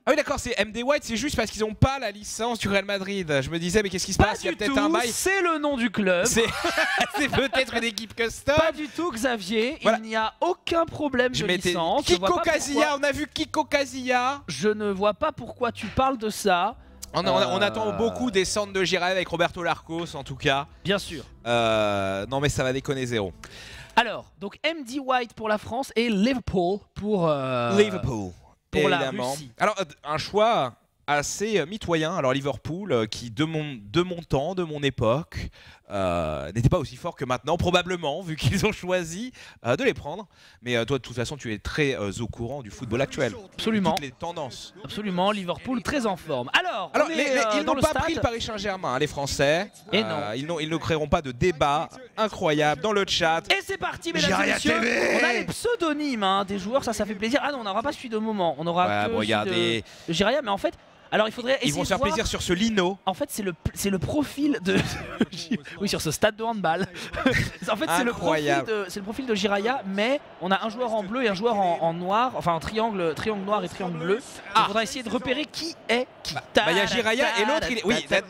Ah oui d'accord, c'est M D White, c'est juste parce qu'ils n'ont pas la licence du Real Madrid. Je me disais mais qu'est-ce qui se Pas passe? Il y a du peut-être tout, un bail. c'est le nom du club. C'est peut-être une équipe custom. Pas du tout, Xavier. Voilà. Il n'y a aucun problème Je de m'étais- licence. Je vois Kiko pas pourquoi- Casilla, on a vu Kiko Casilla. Je ne vois pas pourquoi tu parles de ça. On, on- on Euh, attend beaucoup des centres de Jiraiya avec Roberto Larcos en tout cas. Bien sûr. Euh, non mais ça va déconner zéro. Alors, donc M D White pour la France et Liverpool pour, euh, Liverpool. pour la évidemment. Russie. Alors euh, un choix assez euh, mitoyen. Alors Liverpool euh, qui de mon, de mon temps, de mon époque, euh, n'était pas aussi fort que maintenant probablement vu qu'ils ont choisi euh, de les prendre. Mais euh, toi de toute façon tu es très euh, au courant du football actuel. Absolument. Toutes les tendances. Absolument, Liverpool très en forme. Alors, Alors on les- est, les- euh, ils dans n'ont le pas stade. pris le Paris Saint-Germain, hein, les Français. Et Euh, non. Ils, n'ont- ils ne créeront pas de débat incroyable dans le chat. Et c'est parti, mesdames et Jiraiya messieurs. T V. On a les pseudonymes hein, des joueurs, ça, ça fait plaisir. Ah non, on n'aura pas celui de moment. On aura Ouais, que bon, celui regardez. de, de Jiraiya, mais en fait, alors il faudrait essayer Ils vont de se faire voir- plaisir sur ce lino. En fait, c'est le, c'est le profil de. oui, sur ce stade de handball. en fait, c'est le, profil Incroyable. de, c'est le profil de Jiraiya, mais on a un joueur en bleu et un joueur en, en noir, enfin en triangle, triangle noir et triangle bleu. Ah. Il faudra essayer de repérer qui est qui. Bah, il y a Jiraiya et l'autre, il est. Oui. Mais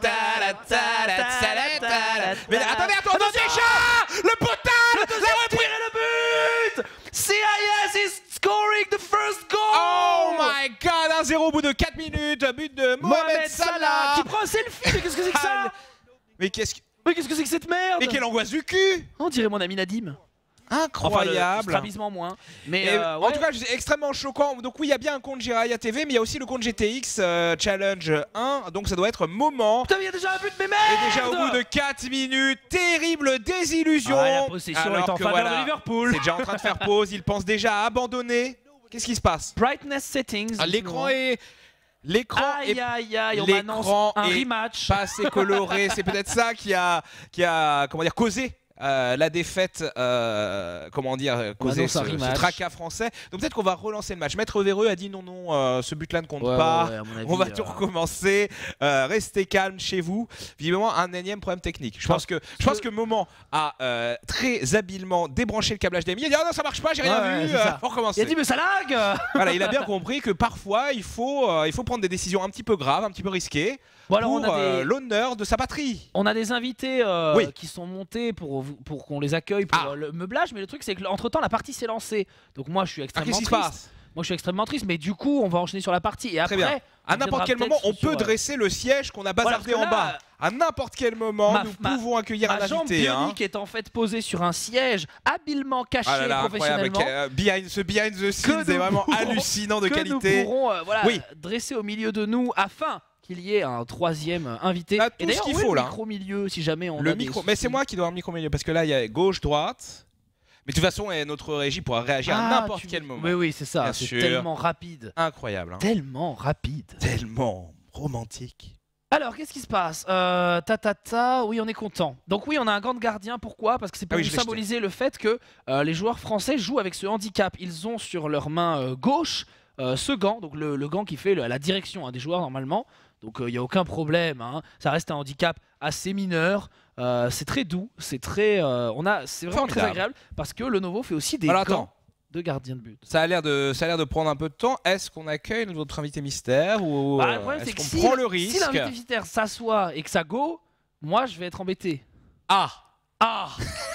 attendez, attendez, déjà le potal. Deuxième tir et le but. C I S is scoring the first goal. Oh my god, un zéro au bout de quatre minutes, but de Mohamed Mohamed Salah. Salah qui prend un selfie. Mais qu'est-ce que c'est que ça? Mais qu'est-ce que. Mais qu'est-ce que c'est que cette merde? Mais quelle angoisse du cul. On dirait mon ami Nadim. Enfin, le Incroyable. strabisement moins. Mais Et euh, En ouais. tout cas, c'est extrêmement choquant. Donc oui, il y a bien un compte Jiraiya T V, mais il y a aussi le compte G T X euh, Challenge un. Donc ça doit être moment. Putain, mais il y a déjà un but, mais merde! Et déjà au bout de quatre minutes, terrible désillusion. Ah, la possession Alors est en que faveur voilà, de Liverpool. c'est déjà en train de faire pause. Il pense déjà à abandonner. Qu'est-ce qui se passe? Brightness settings. Ah, L'écran est. L'écran Aïe, est aïe, aïe, on l'écran m'annonce un est rematch. pas assez coloré. C'est peut-être ça qui a, qui a, comment dire, causé. euh, la défaite, euh, comment dire, causé annonce ce, un ce rematch. tracas français. Donc peut-être qu'on va relancer le match. Maître Véreux a dit non, non, euh, ce but-là ne compte Ouais, pas. ouais, ouais, à mon avis, On va euh, tout recommencer. Euh, restez calme chez vous. Visiblement un énième problème technique. Je pense que, je pense que Moment a euh, très habilement débranché le câblage d'A M I. Il a dit ah non ça marche pas, j'ai rien Ouais, vu. c'est Euh, ça. faut recommencer. Il a dit, mais ça lag! Voilà, il a bien compris que parfois il faut, euh, il faut prendre des décisions un petit peu graves, un petit peu risquées Bon, alors, pour on a des- euh, l'honneur de sa patrie. On a des invités euh, Oui. qui sont montés pour, pour qu'on les accueille pour Ah. euh, le meublage, mais le truc c'est que entre temps la partie s'est lancée. Donc moi je suis Ah, extrêmement qu'est-ce qui se triste. passe? Moi je suis extrêmement triste, mais du coup on va enchaîner sur la partie et après. Très bien. À on n'importe viendra quel peut-être moment, on sur, peut euh, dresser le siège qu'on a Voilà, bazardé parce que en là, bas. À n'importe quel moment, ma- nous ma- pouvons accueillir Ma un jambe invité. hein. bionique est en fait posée sur un siège habilement caché Ah là là, incroyable. professionnellement. Euh, behind, ce behind the Que scenes est nous vraiment pourrons- hallucinant de que qualité. nous pourrons euh, voilà, Oui. dresser au milieu de nous afin qu'il y ait un troisième euh, invité. Là, tout et ce d'ailleurs, qu'il où est faut, le là. micro milieu si jamais on Le a des micro, mais c'est soucis. moi qui dois avoir le micro milieu parce que là il y a gauche, droite. Mais de toute façon, eh, notre régie pourra réagir à Ah, n'importe tu- quel moment. Oui, oui, c'est ça. Bien C'est sûr. tellement rapide. Incroyable. hein. Tellement rapide. Tellement romantique. Alors, qu'est-ce qui se passe euh, Ta ta ta, oui, on est content. Donc oui, on a un gant de gardien. Pourquoi? Parce que c'est pour Ah oui, nous je l'ai symboliser le fait que euh, les joueurs français jouent avec ce handicap. Ils ont sur leur main euh, gauche euh, ce gant, donc le, le gant qui fait le- la direction hein, des joueurs normalement. Donc il n'y a aucun problème. hein. Ça reste un handicap assez mineur. Euh, c'est très doux. C'est très, euh, on a, c'est vraiment très Formidable. agréable parce que Lenovo fait aussi des Alors gants attends, de gardien de but. ça a l'air de, ça a l'air de prendre un peu de temps. Est-ce qu'on accueille notre invité mystère ou Bah, le euh, problème, c'est est-ce que qu'on si, prend le si risque? l'invité mystère s'assoit et que ça go, moi je vais être embêté. Ah, Ah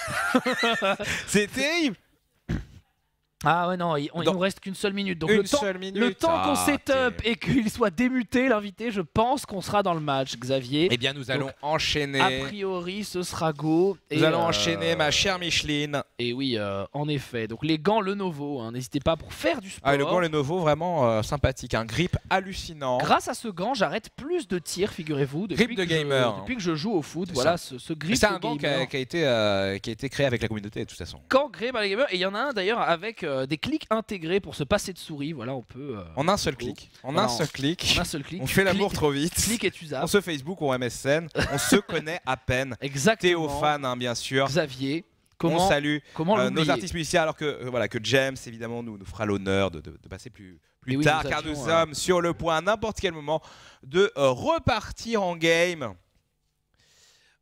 c'est terrible. Ah ouais non, il, on- il Dans- nous reste qu'une seule minute. Donc Une le temps, seule minute. le temps qu'on Ah, set up terrible. et qu'il soit démuté, l'invité, je pense qu'on sera dans le match, Xavier. Eh bien, nous allons Donc, enchaîner. A priori, ce sera go. Nous et, allons euh, enchaîner, ma chère Micheline. Et oui, euh, en effet. Donc les gants Lenovo, hein, n'hésitez pas pour faire du sport. Ah, le gant Lenovo, vraiment euh, sympathique. Un grip hallucinant. Grâce à ce gant, j'arrête plus de tirs, figurez-vous. Depuis Grip de que je- gamer. depuis que je joue au foot, C'est voilà, ce, ce Mais grip c'est de un gant qui a, gamer. qui a été, euh, qui a été créé avec la communauté, de toute façon. Quand créé par les gamers, et il y en a un d'ailleurs avec euh, des clics intégrés pour se passer de souris. Voilà, on peut. euh, En un seul clic. En Voilà, un seul clic. en un seul clic. On tu fait l'amour cliques- trop vite. Clic et tu On zappes. se Facebook ou M S N. On se connaît à peine. Exactement. Théophane, hein, bien sûr. Xavier. On Comment, salue comment euh, l'oublier nos artistes musiciens, alors que, euh, voilà, que James, évidemment, nous, nous fera l'honneur de, de- de passer plus, plus Et oui, tard, nous car avions, nous euh, sommes sur le point, à n'importe quel moment, de euh, repartir en game.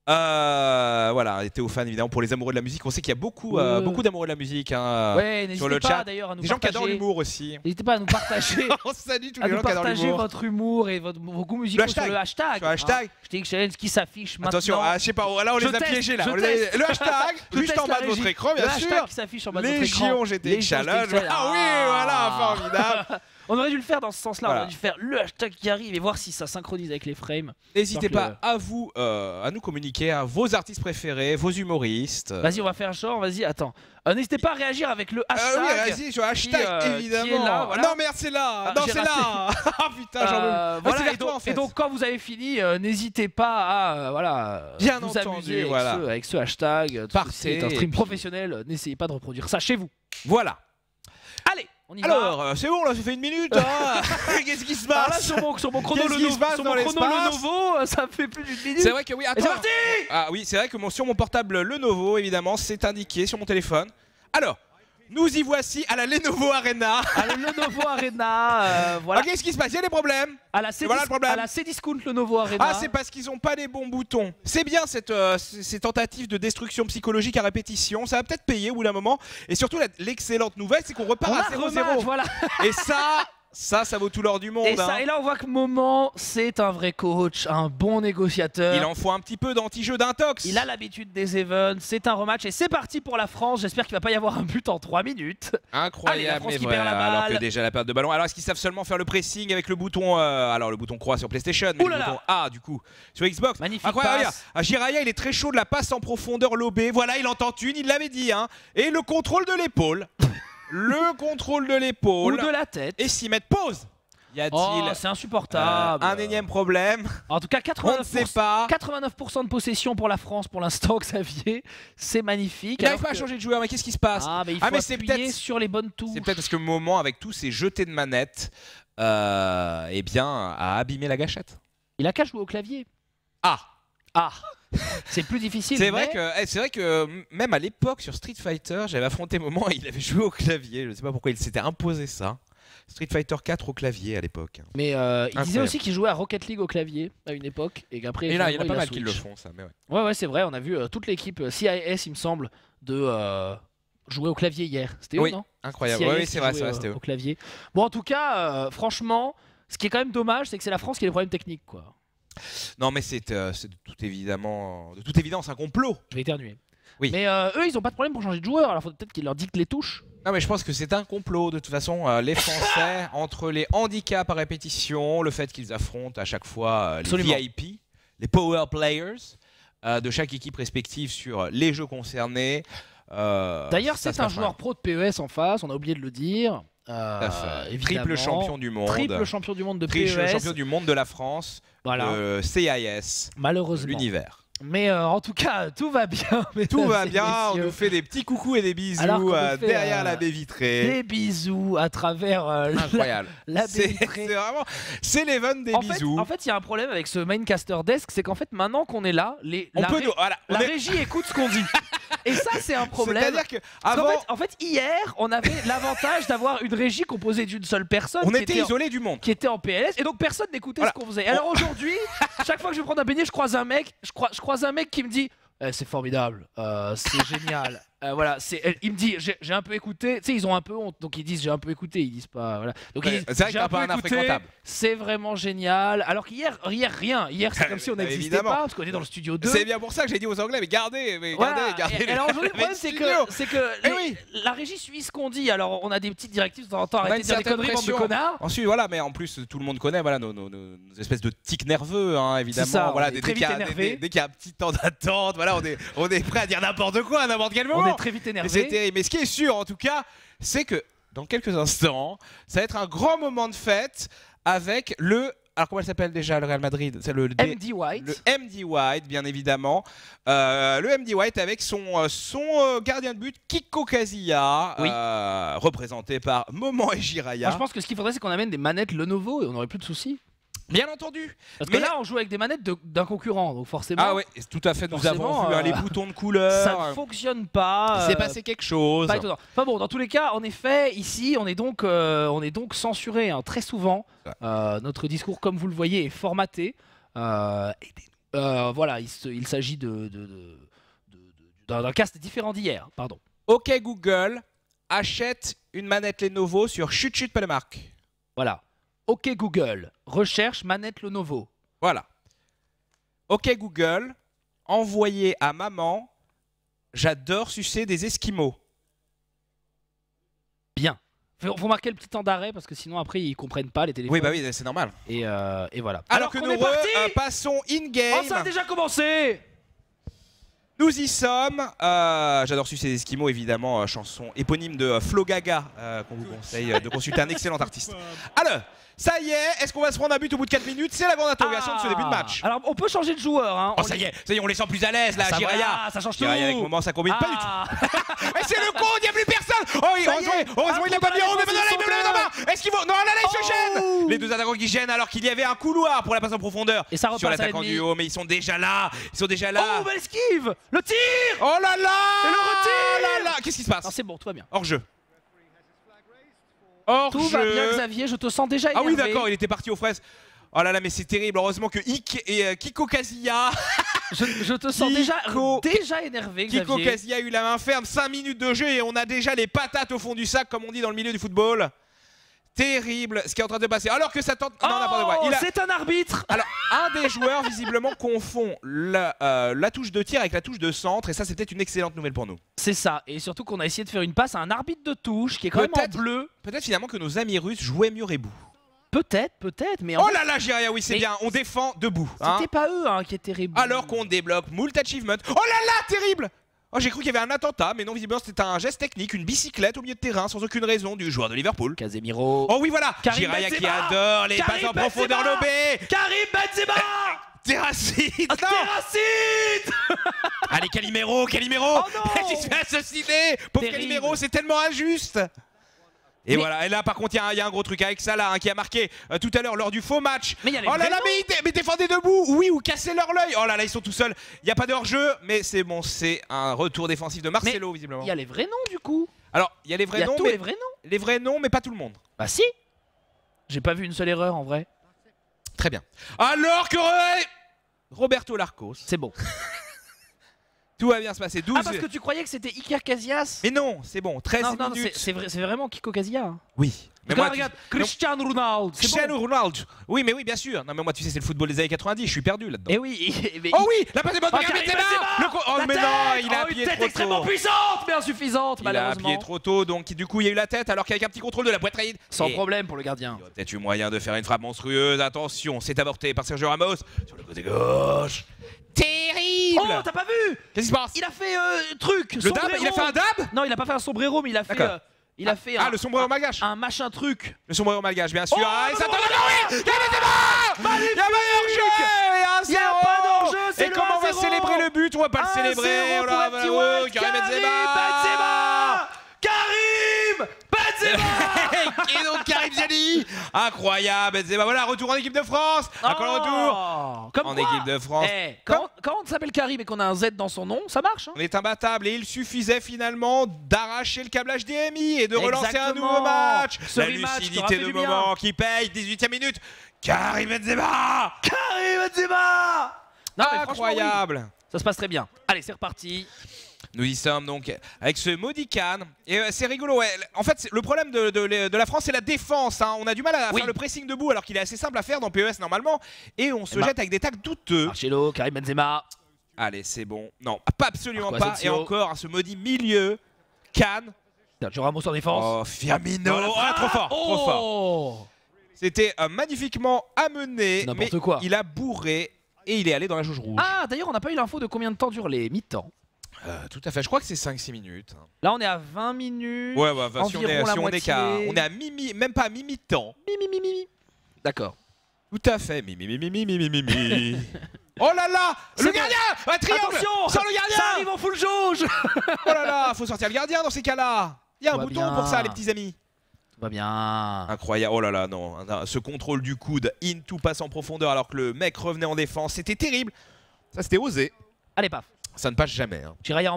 Euh, voilà, et Théo fan évidemment pour les amoureux de la musique. On sait qu'il y a beaucoup, euh, Euh. beaucoup d'amoureux de la musique hein, Ouais, sur le n'hésitez chat. pas d'ailleurs à nous Des gens qui adorent partager. l'humour aussi. N'hésitez pas à nous partager, On salue tous à les nous gens qui adorent partager l'humour. votre humour et votre, vos goûts musicaux Le hashtag. sur le hashtag. Sur le hashtag. Hein. Hashtag Challenge qui s'affiche maintenant. Attention, ah, je sais pas, là on Je les a teste, piégés là. je On les a- teste. Le hashtag, Je juste teste en bas la de votre régie. écran, bien le sûr. hashtag qui s'affiche en bas de votre écran. Légion G T X Légion Challenge. G T X Ah oui, voilà, formidable. On aurait dû le faire dans ce sens-là. Voilà. On aurait dû faire le hashtag qui arrive et voir si ça synchronise avec les frames. N'hésitez Donc, pas à vous, euh, à nous communiquer hein, vos artistes préférés, vos humoristes. Vas-y, on va faire genre. Vas-y, attends. Euh, N'hésitez pas à réagir avec le Euh, oui, hashtag. vas-y, sur hashtag, qui, euh, évidemment. qui est là, voilà. Non, merde, c'est là. Ah, non, j'ai c'est là. Ah putain, j'en veux. Euh, Ah, voilà, c'est vers et, toi, donc, en fait. et donc quand vous avez fini, euh, n'hésitez pas à euh, voilà, Bien vous entendu, amuser avec, voilà. ce, avec ce hashtag. Tout Parfait, ceci est un et stream puis- professionnel. N'essayez pas de reproduire ça chez vous. Voilà. Allez, on y Alors, va. euh, c'est bon, là, ça fait une minute. hein. Qu'est-ce qui se Alors là, passe sur mon, sur mon chrono, Qu'est-ce le, qui no- se passe sur dans mon chrono, le l'espace Novo, euh, ça fait plus d'une minute. C'est vrai que oui, Et attends. c'est parti. Ah oui, c'est vrai que mon- sur mon portable Lenovo, évidemment, c'est indiqué sur mon téléphone. Alors, nous y voici à la Lenovo Arena. À le Lenovo Arena, euh, voilà. Ah, qu'est-ce qui se passe? Il y a des problèmes. À la C voilà le problème. à la Cdiscount Lenovo Arena. Ah, c'est parce qu'ils ont pas les bons boutons. C'est bien cette, euh, c- ces tentatives de destruction psychologique à répétition. Ça va peut-être payer au bout d'un moment. Et surtout, la- l'excellente nouvelle, c'est qu'on repart on à a zéro rematch, zéro. voilà. Et ça, ça, ça vaut tout l'or du monde. Et, ça, hein. et là, on voit que Moment, c'est un vrai coach, un bon négociateur. Il en faut un petit peu d'anti-jeu d'intox. Il a l'habitude des events, c'est un rematch et c'est parti pour la France. J'espère qu'il va pas y avoir un but en trois minutes. Allez, la Incroyable, France mais qui vrai, perd la balle. alors que déjà la perte de ballon. Alors est-ce qu'ils savent seulement faire le pressing avec le bouton, euh, alors le bouton croix sur PlayStation, mais Ouh le là là. bouton A du coup sur Xbox. Magnifique Incroyable. passe. Ah, Jiraya, il est très chaud de la passe en profondeur lobée. Voilà, il entend une, il l'avait dit, hein. Et le contrôle de l'épaule, le contrôle de Ou l'épaule. de la tête. Et s'y mettre pause. Y a-t-il Oh, c'est euh, insupportable. un énième problème? En tout cas, On ne quatre-vingt-neuf pour cent, sait pas. quatre-vingt-neuf pour cent de possession pour la France pour l'instant, Xavier. C'est magnifique. Il n'arrive alors pas à que- changer de joueur, mais qu'est-ce qui se passe? Ah, mais il faut Ah, mais c'est appuyer peut-être- sur les bonnes touches. C'est peut-être parce que Moment, avec tous ses jetés de manette, euh, eh bien, a abîmé la gâchette. Il a qu'à jouer au clavier. Ah. Ah, c'est plus difficile. C'est vrai mais- que eh, c'est vrai que m- même à l'époque sur Street Fighter, j'avais affronté Moment et il avait joué au clavier. Je ne sais pas pourquoi il s'était imposé ça. Street Fighter quatre au clavier à l'époque. Mais euh, il disait Incroyable. aussi qu'il jouait à Rocket League au clavier à une époque et qu'après. Et là, il y en a finalement, pas mal qui le switch. font ça. Mais ouais. Ouais, ouais, c'est vrai. On a vu euh, toute l'équipe euh, C I S, il me semble, de euh, jouer au clavier hier. C'était eux, Oui, non incroyable. C I S Ouais, oui, qui c'est vrai, jouait, c'est vrai, euh, c'était eux. au clavier. Bon, en tout cas, euh, franchement, ce qui est quand même dommage, c'est que c'est la France qui a les problèmes techniques, quoi. Non, mais c'est euh, c'est de toute évidemment, de toute évidence un complot. Je vais éternuer. Oui. Mais euh, eux, ils ont pas de problème pour changer de joueur. Alors, faut peut-être qu'ils leur dictent les touches. Non, mais je pense que c'est un complot. De toute façon, euh, les Français, entre les handicaps à répétition, le fait qu'ils affrontent à chaque fois euh, les Absolument. V I P, les power players euh, de chaque équipe respective sur les jeux concernés. euh, D'ailleurs, ça c'est se un passe joueur mal. pro de P E S en face. On a oublié de le dire. Euh, Tout à fait. évidemment. Triple champion du monde. Triple champion du monde de Triple P E S. champion du monde de la France, Voilà. de C I S, de Malheureusement. l'univers. Mais euh, en tout cas, tout va bien. Tout mesdames va et bien, on messieurs. nous fait des petits coucous et des bisous Alors qu'on nous euh, fait, derrière euh, la baie vitrée. Des bisous à travers euh, la- Incroyable. la, baie C'est vitrée. c'est vraiment, c'est l'event des En fait, bisous. en fait, il y a un problème avec ce Maincaster Desk, c'est qu'en fait, maintenant qu'on est là, les, on la, peut, ré- nous- voilà, on la est- régie écoute ce qu'on dit. Et ça, c'est un problème. C'est-à-dire que Parce qu'en avant, fait, en fait, hier, on avait l'avantage d'avoir une régie composée d'une seule personne on qui, était était en, isolé du monde. qui était en P L S, et donc personne n'écoutait Voilà. ce qu'on faisait. Alors aujourd'hui, chaque fois que je vais prendre un beignet, je croise un mec, je, crois- je croise un mec qui me dit Eh, c'est formidable, euh, c'est génial. Euh, voilà, c'est, euh, il me dit j'ai j'ai un peu écouté. Tu sais, ils ont un peu honte, donc ils disent j'ai un peu écouté. Ils disent pas voilà. Donc ils Ouais, disent, c'est vrai que j'ai t'as un peu pas un écouté, infréquentable. c'est vraiment génial. Alors qu'hier, hier rien. Hier c'est comme si on Bah, n'existait évidemment. pas parce qu'on est dans le studio deux. C'est bien pour ça que j'ai dit aux Anglais, mais gardez, mais Voilà. gardez, gardez. Et, les- alors aujourd'hui, le les problème, c'est studios. que, c'est que Eh les- oui. la régie suit ce qu'on dit. Alors, on a des petites directives de temps en temps. On a Arrêtez une de dire des certaine conneries, bande de pression. connards. Ensuite, voilà, mais en plus, tout le monde connaît voilà, nos, nos- nos- nos espèces de tics nerveux, hein, évidemment. ça, voilà, on est dès, très dès qu'il y a, vite énervé. dès- dès qu'il y a un petit temps d'attente, voilà, on est, on est prêt à dire n'importe quoi à n'importe quel moment. On est très vite Mais c'est énervé. terrible. Mais ce qui est sûr, en tout cas, c'est que dans quelques instants, ça va être un grand moment de fête avec le. Alors, comment elle s'appelle déjà, le Real Madrid? C'est le, M D White. le M D White, bien évidemment. Euh, le M D White avec son, euh, son euh, gardien de but, Kiko Casilla, Oui. euh, représenté par Moment et Moi, Jiraya. je pense que ce qu'il faudrait, c'est qu'on amène des manettes Lenovo et on n'aurait plus de soucis. Bien entendu. Parce Mais- que là, on joue avec des manettes de- d'un concurrent, donc forcément, Ah ouais, tout à fait. Nous Forcément, avons vu hein, euh, les boutons de couleur. ça ne fonctionne pas. Il s'est euh, passé quelque chose. Pas étonnant. Enfin bon, dans tous les cas, en effet, ici, on est donc, euh, on est donc censuré hein, très souvent. Ouais. Euh, notre discours, comme vous le voyez, est formaté. Euh, Aidez-nous. Euh, voilà, il, se- il s'agit de, de, de- de- de- d'un d'un cast différent d'hier. Pardon. Ok Google, achète une manette Lenovo sur chut chut pas de marque. Voilà. Ok Google, recherche manette Lenovo. Voilà. Ok Google, envoyez à maman, j'adore sucer des esquimaux. Bien. Faut, faut marquer le petit temps d'arrêt parce que sinon après ils comprennent pas les téléphones. Oui, bah oui, c'est normal. Et, euh, et voilà. Alors, que qu'on nous est parti re- euh, passons in-game. Oh, ça a déjà commencé. Nous y sommes. Euh, J'adore sucer des esquimaux, évidemment, euh, chanson éponyme de euh, Flo Gaga, euh, qu'on vous conseille euh, de consulter un excellent artiste. Alors, ça y est, est-ce qu'on va se prendre un but au bout de quatre minutes? C'est la grande interrogation de ce début de match. Alors on peut changer de joueur. Hein. Oh, On ça les- y est, ça y est, on les sent plus à l'aise là, Ça, Jiraya. voilà, ça change tout. Jiraya avec moment, ça combine pas du tout. Ah. Mais c'est le con, il n'y a plus personne. Oh, oui, Ça y heureusement, est, heureusement un il a coup pas dans mis la haut, mais maintenant là, il défense, peut le mettre en main. Est-ce qu'ils vont. Non, là, là, ils se Oh. gênent. Les deux attaquants qui gênent alors qu'il y avait un couloir pour la passe en profondeur Et ça repasse sur à l'attaquant l'ennemi. du haut, mais ils sont déjà là. Ils sont déjà là. Oh, belle esquive. Le tir. Oh là là. Et le retire. Oh là là. Qu'est-ce qui se passe? Non, c'est bon, tout va bien. Hors jeu. Hors Tout jeu. va bien, Xavier. Je te sens déjà Ah énervé. oui, d'accord, il était parti aux fraises. Oh là là, mais c'est terrible. Heureusement que Ike et euh, Kiko Kazuya, Je, je te sens déjà, Kiko- déjà énervé, Kiko Xavier. Kazuya a eu la main ferme. cinq minutes de jeu et on a déjà les patates au fond du sac, comme on dit dans le milieu du football. Terrible ce qui est en train de passer. Alors que ça tente. Oh, Non, n'importe quoi. Il a- c'est un arbitre. Alors, un des joueurs visiblement confond la, euh, la touche de tir avec la touche de centre, et ça, c'est peut-être une excellente nouvelle pour nous. C'est ça. Et surtout qu'on a essayé de faire une passe à un arbitre de touche qui est quand même en Peut-être- bleu. Peut-être finalement que nos amis russes jouaient mieux rebou. Peut-être, peut-être. Mais en Oh fait, là là, Jiraya, oui, c'est Mais- bien. On défend debout. hein. c'était pas eux hein, qui étaient terribles. Alors qu'on débloque moult achievement. Oh là là, terrible. Oh, j'ai cru qu'il y avait un attentat, mais non, visiblement c'était un geste technique, une bicyclette au milieu de terrain, sans aucune raison, du joueur de Liverpool. Casemiro. Oh oui, voilà, Karim Jiraya qui Benzema. adore les Karim passes en profondeur Benzema. lobées. Karim Benzema. Terracide. Ah, Non. Terracide. Allez, Calimero, Calimero. Oh non. Il se fait assassiner. Pauvre Terrible. Calimero, c'est tellement injuste. Et Mais- voilà, et là par contre il y a un- il y, a un gros truc avec Salah hein, qui a marqué euh, tout à l'heure lors du faux match. Mais il y a les oh là vrais là, mais, ils dé- mais défendez debout, oui, ou cassez leur l'œil. Oh là là, ils sont tout seuls. Il n'y a pas de hors-jeu, mais c'est bon, c'est un retour défensif de Marcelo visiblement. Il y a les vrais noms du coup. Alors, il y a les Il vrais y a noms, tous mais les vrais noms. les vrais noms, mais pas tout le monde. Bah si. J'ai pas vu une seule erreur en vrai. Très bien. Alors que Re- Roberto Larcos, C'est bon. tout va bien se passer. douze. Ah parce que tu croyais que c'était Iker Casillas. Mais non, c'est bon, treize Non, non, non, c'est minutes. c'est vrai- c'est vraiment Kiko Casillas. hein. Oui. Mais Parce que moi, là, regarde, Cristiano Ronaldo. c'est Cristiano bon. Ronaldo. Oui, mais oui, bien sûr. Non, mais moi, tu sais, c'est le football des années quatre-vingt-dix. Je suis perdu là-dedans. Et oui. mais Oh il- oui, la passe est bonne de Oh, Karim Karim Benzema. Benzema. Le co- Oh La mais tête. non, il a Oh, appuyé une tête trop extrêmement tôt. puissante mais insuffisante Il a malheureusement. appuyé trop tôt, donc du coup il y a eu la tête alors qu'avec un petit contrôle de la poitrine. Sans Et problème pour le gardien. il y aurait peut-être eu moyen de faire une frappe monstrueuse. Attention, c'est avorté par Sergio Ramos sur le côté gauche. Terrible. Oh, t'as pas vu? Qu'est-ce qui se passe? Il a fait euh, truc. Le dab, sombrero. il a fait un dab. Non, il a pas fait un sombrero, mais il a fait. D'accord. euh, il a fait Ah, un, le sombrero malgache. un machin truc. Le sombrero malgache, bien sûr. Oh, Ah, et le ça tombe sombrero encore, oui. Il y a Benzema. Il y a pas d'hors-jeu. Et un Il y a zéro. pas d'hors-jeu, c'est Et le comment on va un zéro. célébrer le but? On va pas le un célébrer. zéro On pour l'a- la petite oh, White. Karim Benzema. Benzema. Karim Benzema. Et donc Karim Ziani. Incroyable Benzema. Voilà, retour en équipe de France. Encore un retour Oh, comme en quoi. équipe de France. Eh, quand, quand on s'appelle Karim et qu'on a un Z dans son nom, ça marche. Hein. On est imbattable et il suffisait finalement d'arracher le câble H D M I et de relancer un Exactement. nouveau match. Ce La rematch t'aura lucidité fait de du bien. moment qui paye, dix-huitième minute. Karim Benzema. Karim Benzema. Non, mais franchement, oui. Incroyable. Ça se passe très bien. Allez, c'est reparti. Nous y sommes donc avec ce maudit Cannes. Et euh, c'est rigolo, ouais. En fait, c'est- le problème de, de- de la France, c'est la défense. hein. On a du mal à Oui. faire le pressing debout alors qu'il est assez simple à faire dans P E S normalement. Et on se Eh ben. jette avec des tacs douteux. Marcelo, Karim Benzema. Allez, c'est bon. Non, pas absolument Marco pas. Et Asensio. encore, à ce maudit milieu, Cannes. Sergio Ramos en défense. Oh, Firmino. Dans la Ah, frappe. trop fort, Oh. trop fort. C'était euh, magnifiquement amené, mais N'importe quoi. il a bourré et il est allé dans la jauge rouge. Ah, d'ailleurs, on n'a pas eu l'info de combien de temps durent les mi-temps. Euh, tout à fait, je crois que c'est cinq six minutes. Là, on est à vingt minutes. Ouais, ouais, bah, si on environ est, la si on est qu'à- moitié. on est à mi-mi, même pas à mi-mi-temps. Mi, mi, mi, mi, mi. D'accord. Tout à fait, mi mi mi mi mi mi mi mi mi. Oh là là, C'est le bon. gardien, un triangle, Attention, sans le gardien. ça arrive en full jauge. Oh là là, faut sortir le gardien dans ces cas-là. Il y a un Tout va bouton bien. pour ça, les petits amis. Tout va bien. Incroyable, oh là là, non, un- ce contrôle du coude, into passe en profondeur alors que le mec revenait en défense, c'était terrible. Ça c'était osé, Allez, paf. ça ne passe jamais. hein. Jiraya en bas.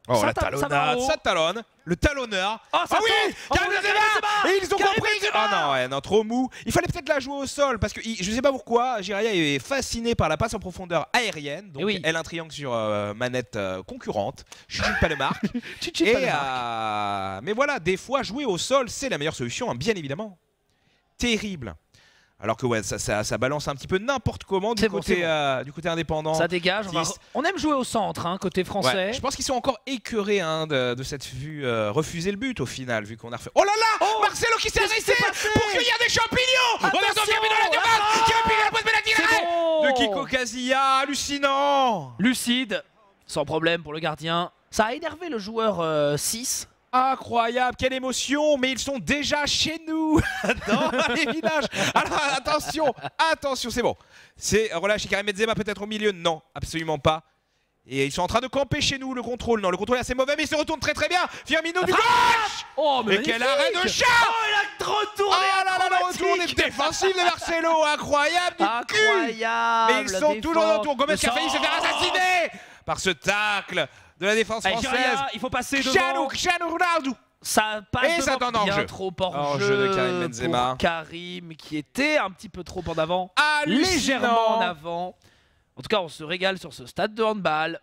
Oh, Ça la tape, ça va en talonnade, haut. ça talonne. Le talonneur. Oh, ça Ah oui, tombe. Oh, Karim mon Dieu, Benzema. Karim Et ils ont Karim compris. Benzema. Ah non, ouais, non, trop mou. Il fallait peut-être la jouer au sol parce que il- je sais pas pourquoi, Jiraya est fasciné par la passe en profondeur aérienne. Donc Et oui. elle a un triangle sur euh, manette euh, concurrente. Je suis pas de marque. Tu te Et pas le marque. euh, mais voilà, des fois jouer au sol, c'est la meilleure solution, hein, bien évidemment. Terrible. Alors que ouais, ça, ça, ça balance un petit peu n'importe comment du C'est bon, côté, c'est bon. euh, du côté indépendant. Ça dégage. On, va dix. re- on aime jouer au centre, hein, côté français. Ouais, je pense qu'ils sont encore écœurés hein, de, de cette vue euh, refuser le but au final, vu qu'on a refait. Oh là là, Oh, Marcelo qui s'est qu'est-ce qui arrêté s'est passé pour cueillir des champignons. Roberto Attention, Firmino la la Durval frappe. qui a appuyé la pose pénalty C'est bon. de Kiko Casilla, hallucinant. Lucide, sans problème pour le gardien. Ça a énervé le joueur euh, six. Incroyable, quelle émotion, mais ils sont déjà chez nous dans les villages. Alors attention, attention, c'est bon. C'est relâché Karim Benzema peut-être au milieu, non, absolument pas. Et ils sont en train de camper chez nous, le contrôle. Non, le contrôle est assez mauvais, mais il se retourne très très bien. Firmino du gauche. Oh, mais Et quel magnifique. arrêt de chat. Oh, il a retourné. Oh là là, le retour acrobatique. défensif de Marcelo, incroyable du cul. Incroyable. Mais ils sont la toujours de défense. retour. Gomez Le qui a failli se faire centre. assassiner par ce tacle de la défense Allez, française. Jiraya, il faut passer devant. Cristiano, Cristiano Ronaldo. Ça passe Et ça devant, donne bien hors-jeu. trop hors Hors-jeu jeu de Karim Benzema. pour Karim qui était un petit peu trop en avant, Hallucinant. légèrement en avant. En tout cas, on se régale sur ce stade de handball.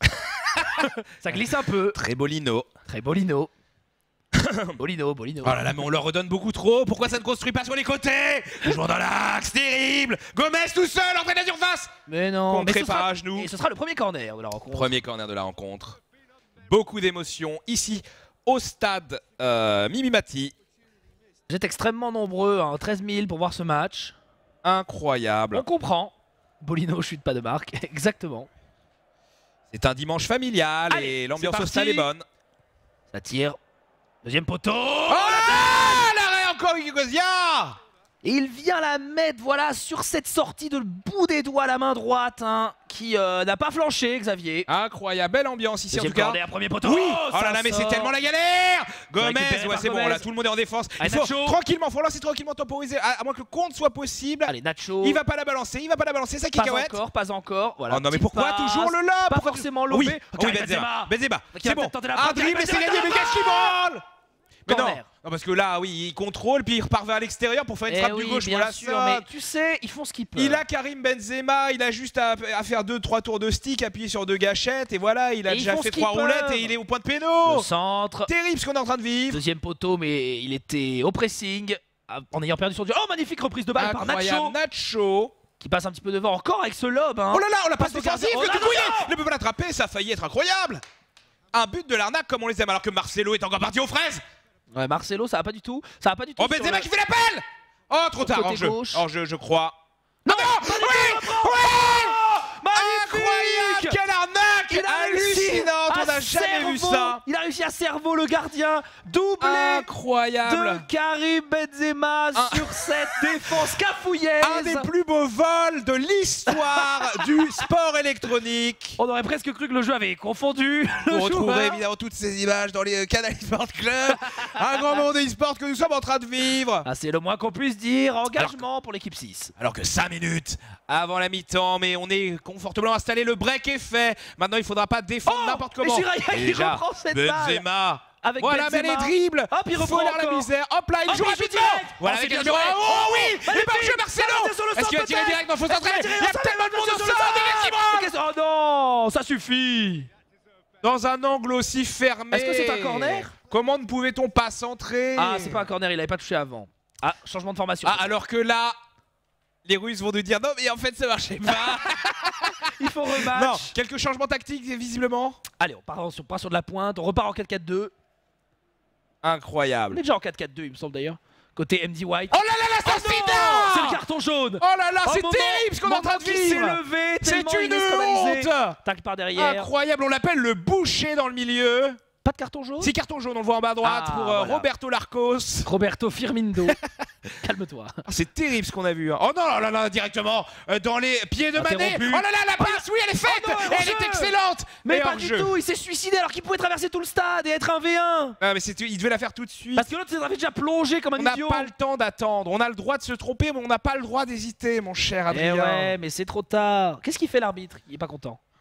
Ça glisse un peu. Très bolino. Très bolino. Bolino, Bolino. Oh là là, mais on leur redonne beaucoup trop. Pourquoi ça ne construit pas sur les côtés? Toujours dans l'axe, terrible. Gomez tout seul en train de la surface. Mais non. Contré Mais ce par sera- à genoux. Et ce sera le premier corner de la rencontre. Premier corner de la rencontre. Beaucoup d'émotions ici au stade euh, Mimimati. Vous êtes extrêmement nombreux, hein, treize mille pour voir ce match. Incroyable. On comprend. Bolino chute pas de marque, exactement. C'est un dimanche familial Allez, et l'ambiance c'est au stade parti. est bonne. Ça tire. Deuxième poteau. Oh là, l'arrêt encore Yugosia. Et il vient la mettre, voilà, sur cette sortie de bout des doigts, la main droite, hein, qui euh, n'a pas flanché, Xavier. Incroyable, belle ambiance ici Deuxième en tout cas. corner, premier poteau. Oui. Oh, Oh là ça là, mais c'est sort. tellement la galère. Gomez, Récupéré ouais, par c'est bon, Gomez. là tout le monde est en défense. Il Allez, faut Nacho. tranquillement, faut lancer tranquillement temporiser, à, à moins que le compte soit possible. Allez, Nacho. Il va pas la balancer, il va pas la balancer, ça Pas cacahuète. encore, pas encore. Voilà, Oh non mais petite pourquoi passe. toujours le lob? Pas Pourquoi forcément tu- Oui, lobé. oui, Karim Benzema. Benzema, Qui c'est va bon. peut-être tenter la Un frappe, dribble et c'est Benzema gagné, mais devant. qu'est-ce qu'il branle? Mais non. Corner. Non, parce que là, oui, il contrôle, puis il repart vers l'extérieur pour faire une Eh frappe oui, du gauche. bien Voilà sûr, ça. mais tu sais, ils font ce qu'ils peuvent. Il a Karim Benzema, il a juste à, à faire deux trois tours de stick, appuyer sur deux gâchettes, et voilà, il a Et ils déjà font fait ce qu'ils trois roulettes peuvent. et il est au point de péno. Le centre. Terrible ce qu'on est en train de vivre. Deuxième poteau, mais il était au pressing. En ayant perdu son duel. Oh, magnifique reprise de balle par Incroyable, Nacho. Nacho. Qui passe un petit peu devant encore avec ce lob. Hein. Oh là là, on la passe Passe au défensive, gardien. le Oh là coucou, là il ne peut pas l'attraper, ça a failli être incroyable. Un but de l'arnaque comme on les aime, alors que Marcelo est encore parti aux fraises. Ouais, Marcelo, ça va pas du tout. Ça va pas du tout. Oh, sur Benzema le- qui fait l'appel. Oh, trop tard, côté en jeu. gauche. En jeu, je crois. Non, Ah pas du tout, oui, le prend. oui. Magnifique. Incroyable, quelle arnaque. Il a réussi Hallucinante, on à n'a jamais vu cerveau. ça. Il a réussi à cerveau le gardien. Doublé Incroyable. de Karim Benzema Un- sur cette défense cafouillaise. Un des plus beaux vols de l'histoire du sport électronique. On aurait presque cru que le jeu avait confondu. le Vous retrouverez joueur. évidemment toutes ces images dans les Canal eSport Club. Un grand monde de e-sport que nous sommes en train de vivre. Ah, c'est le moins qu'on puisse dire. Engagement pour l'équipe six. Alors que cinq minutes avant la mi-temps, mais on est confortablement installé, le break est fait. Maintenant, il ne faudra pas défendre Oh, n'importe mais comment. Jiraya qui Déjà, reprend cette balle. Benzema. Avec Voilà, mais Benzema. les dribbles. Hop, il reprend Faut la encore. misère. Hop là, il Hop, joue il joue rapidement. direct. Voilà, Oh, avec c'est un bien joueur. joué. Oh oui, Magnifique. il part jeu Marcelo. Arrêtez sur le Est-ce centre, qu'il va tirer peut-être. direct? Non, faut Est-ce qu'il va centrer. tirer Il y a au centre? tellement de monde au Sur le centre. centre. Qu'est-ce qu'il branle? Qu'est-ce- Oh non, ça suffit. Dans un angle aussi fermé. Est-ce que c'est un corner? Comment ne pouvait-on pas centrer? Ah, c'est pas un corner, il avait pas touché avant. Ah, changement de formation. Ah, alors que là, les Russes vont nous dire non, mais en fait, ça marchait pas. Il faut rematch. Non, quelques changements tactiques, visiblement. Allez, on part, sur, on part sur de la pointe, on repart en quatre quatre deux. On Incroyable. est déjà en quatre quatre deux, il me semble d'ailleurs. Côté M D White. Oh là là, l'assassinat! C'est le carton jaune. Oh là là, Un c'est moment- terrible ce qu'on est en train de moment qui s'est vivre. levé, C'est tellement une il est scandalisé. honte. Tacle par derrière. Incroyable, on l'appelle le boucher dans le milieu. Pas de carton jaune. C'est carton jaune, on le voit en bas à droite Ah, pour euh, voilà. Roberto Larcos. Roberto Firmino. Calme-toi. Ah, c'est terrible ce qu'on a vu. hein. Oh non, là là, là, directement euh, dans les pieds de Mané. Interrompu. Oh là là, la passe, oui, elle est faite. Oh non, Et elle hors-jeu. est excellente. Mais Et pas hors-jeu. du tout, il s'est suicidé alors qu'il pouvait traverser tout le stade et être un V un. Ah, mais c'est- il devait la faire tout de suite. Parce que l'autre s'est déjà plongé comme un On n'a idiot. pas le temps d'attendre. On a le droit de se tromper, mais on n'a pas le droit d'hésiter, mon cher Eh Adrien. ouais, mais c'est trop tard. Qu'est-ce qu'il fait l'arbitre? Il est pas content.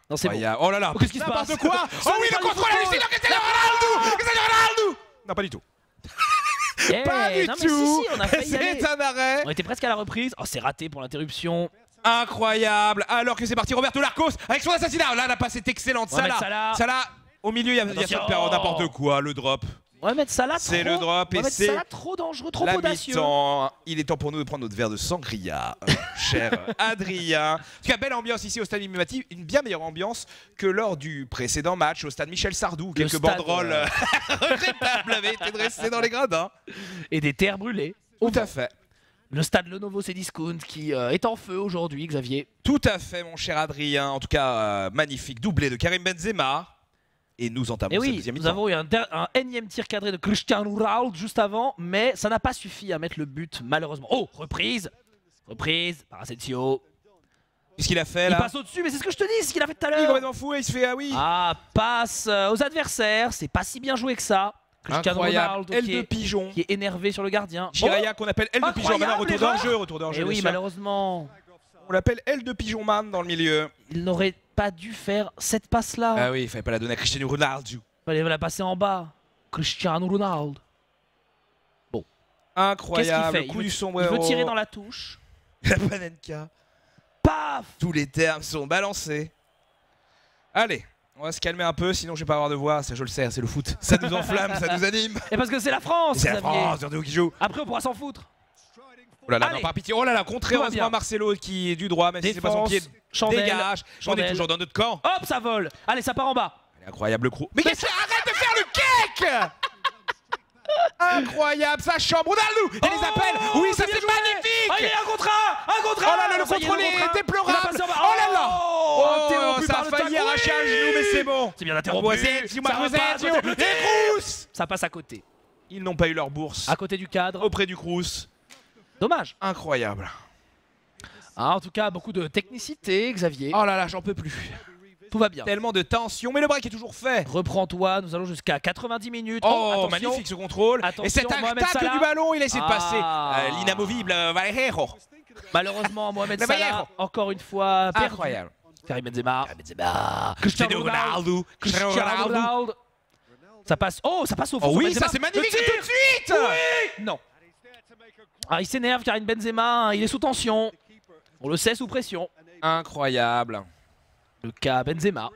Non, c'est bon. Incroyable. Oh là là. Oh, qu'est-ce qui se N'importe passe? quoi. Ce Oh oui, n'est le pas du contrôle football. hallucinant. Cristiano Ronaldo. Cristiano Ronaldo. Non, pas du tout. Eh, Pas du non, mais si, tout. si, on a failli y aller. C'est un arrêt. On était presque à la reprise. Oh, c'est raté pour l'interruption. Incroyable. Alors que c'est parti, Roberto Larcos avec son assassinat. Là, la passe est excellente. Mohamed Salah. Salah. Salah. Au milieu, il y a, il y a Attention. cette période n'importe quoi. Le drop. Mohamed Salah, C'est trop- le drop et Mohamed c'est Salah, trop dangereux, trop La audacieux. mi-temps. Il est temps pour nous de prendre notre verre de sangria, euh, cher Adrien. En tout cas, belle ambiance ici au stade Mimimati, une bien meilleure ambiance que lors du précédent match au stade Michel Sardou. Quelques stade, banderoles euh, euh, regrettables avaient été dressées dans les gradins. Et des terres brûlées. Tout à fait. Le stade Lenovo Cdiscount qui euh, est en feu aujourd'hui, Xavier. Tout à fait, mon cher Adrien. En tout cas, euh, magnifique doublé de Karim Benzema. Et nous entamons Et cette oui, deuxième nous mi-temps. avons eu un, der- un énième tir cadré de Cristiano Ronaldo juste avant, mais ça n'a pas suffi à mettre le but, malheureusement. Oh, reprise Reprise par Asensio. Qu'est-ce qu'il a fait Il là? passe au-dessus, mais c'est ce que je te dis, c'est ce qu'il a fait tout à Il est l'heure. complètement fou et il se fait ah oui. Ah, passe euh, aux adversaires, c'est pas si bien joué que ça. Cristiano Incroyable. Ronaldo Aile qui de est, pigeon. qui est énervé sur le gardien. Jiraya qu'on appelle aile de pigeon. Incroyable, Maintenant, retour erreur. d'un jeu, retour d'un Oh, jeu. et oui, bien sûr. malheureusement, On l'appelle aile de pigeon man dans le milieu. il n'aurait pas dû faire cette passe-là. Ah oui, il fallait pas la donner à Cristiano Ronaldo. Il fallait la passer en bas. Cristiano Ronaldo. Qu'est-ce qu'il Incroyable, fait il coup veut, du il sombrero. veut tirer dans la touche. la panenka. Paf. Tous les termes sont balancés. Allez, on va se calmer un peu, sinon je vais pas avoir de voix. Ça, je le sais, c'est le foot. Ça nous enflamme, ça nous anime. Et parce que c'est la France, C'est la Xavier. France, Zerdou qui joue. Après, on pourra s'en foutre. Oh là là, Allez. non, par pitié. Oh là là, contré Tout va heureusement bien. Marcelo qui est du droit, même si c'est pas son Défense, pied. chandelle, Dégage. On est chandelle. toujours dans notre camp. Hop, ça vole. Allez, ça part en bas. Allez, incroyable crew. Mais qu'est-ce que arrête de faire le cake. Incroyable, ça chambre. Ronaldo, il les appelle. Oh, Oui, ça c'est c'est bien joué. magnifique. Oh, il y a un contrat. Un contrat. Oh là là, le Ça y est, contrôle contrat. est déplorable. Il a passé en bas. Oh là là. Oh, interrompu ça par a le failli tacle. arracher un Oui. genou, mais c'est bon. C'est bien interrompu. Mademoiselle, Ça va pas à mademoiselle, côté. les Crous. Ça passe à côté. Ils n'ont pas eu leur bourse À côté du cadre. auprès du Crous. Dommage. Incroyable. Ah, en tout cas, beaucoup de technicité, Xavier. Oh là là, j'en peux plus. Tout va bien. Tellement de tension, mais le break est toujours fait. Reprends-toi, nous allons jusqu'à quatre-vingt-dix minutes. Oh, attention. magnifique ce contrôle. Attention, Et cet Mohamed attaque Salah. du ballon, il a essayé de passer. Ah. Euh, L'inamovible euh, Valero. Malheureusement, Mohamed Le Salah, Bayern. encore une fois, perdu. Incroyable. Karim Benzema. Benzema. Cristiano Ronaldo. Cristiano Cristiano Ronaldo. Ronaldo. Ça passe. Oh, ça passe au fond. Oh sur oui, Benzema. ça c'est magnifique, Le c'est tir. tout de suite. Oui. Non. Ah, il s'énerve, Karim Benzema. Il est sous tension. On le sait, sous pression. Incroyable. Le cas Benzema.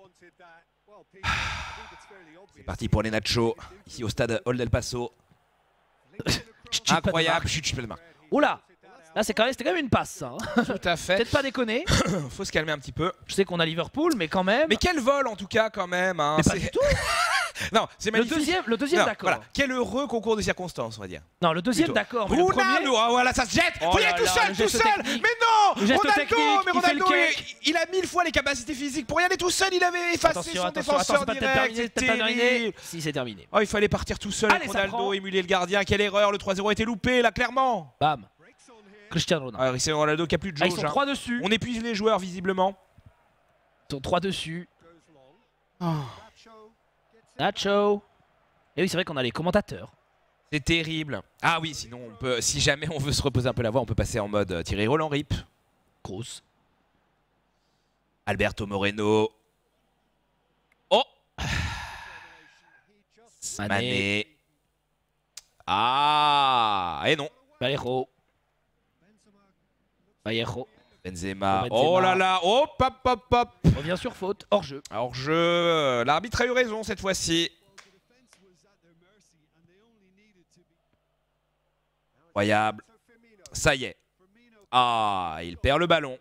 C'est parti pour les nachos, ici au stade Old El Paso. Incroyable. Chut, chut, pas de marque. Oh là. Là, c'est quand même, c'était quand même une passe. Ça, hein. Tout à fait. Peut-être pas déconner. Faut se calmer un petit peu. Je sais qu'on a Liverpool, mais quand même. Mais quel vol en tout cas quand même. Hein. Mais pas C'est- du tout. Non, c'est Le magnifique. deuxième, le deuxième Non, d'accord. voilà. Quel heureux concours de circonstances, on va dire. Non, le deuxième Plutôt. d'accord. mais le premier- Ronaldo, ah voilà, ça se jette. Oh Faut y aller là tout là, seul, le tout geste seul. technique. Mais non, Le geste Ronaldo, technique, mais il fait le Ronaldo, cake. il, il a mille fois les capacités physiques pour y aller tout seul. Il avait effacé Attention, son attention, attention, défenseur c'est pas peut-être direct. terminé, C'est peut-être pas terminé. terrible. Si, c'est terminé. Oh, il fallait partir tout seul. Allez, avec ça prend. Ronaldo, émuler le gardien. Quelle erreur, le trois zéro a été loupé là, clairement. Bam. Cristiano Ronaldo. Ah, Cristiano Ronaldo qui a plus de Ah, ils jauge. sont hein. trois dessus. On épuise les joueurs visiblement. Ils sont trois dessus. Oh. Nacho. Et oui, c'est vrai qu'on a les commentateurs. C'est terrible. Ah oui, sinon on peut, si jamais on veut se reposer un peu la voix, on peut passer en mode euh, Thierry Roland Rip. Grosse. Alberto Moreno. Oh, Mané. Mané. Ah, et non. Valero. Valero. Benzema. Benzema. Oh là là. Hop, hop, hop, hop. Revient sur faute. Hors jeu. Alors je, l'arbitre a eu raison cette fois-ci. Incroyable. Ça y est. Ah, il perd le ballon.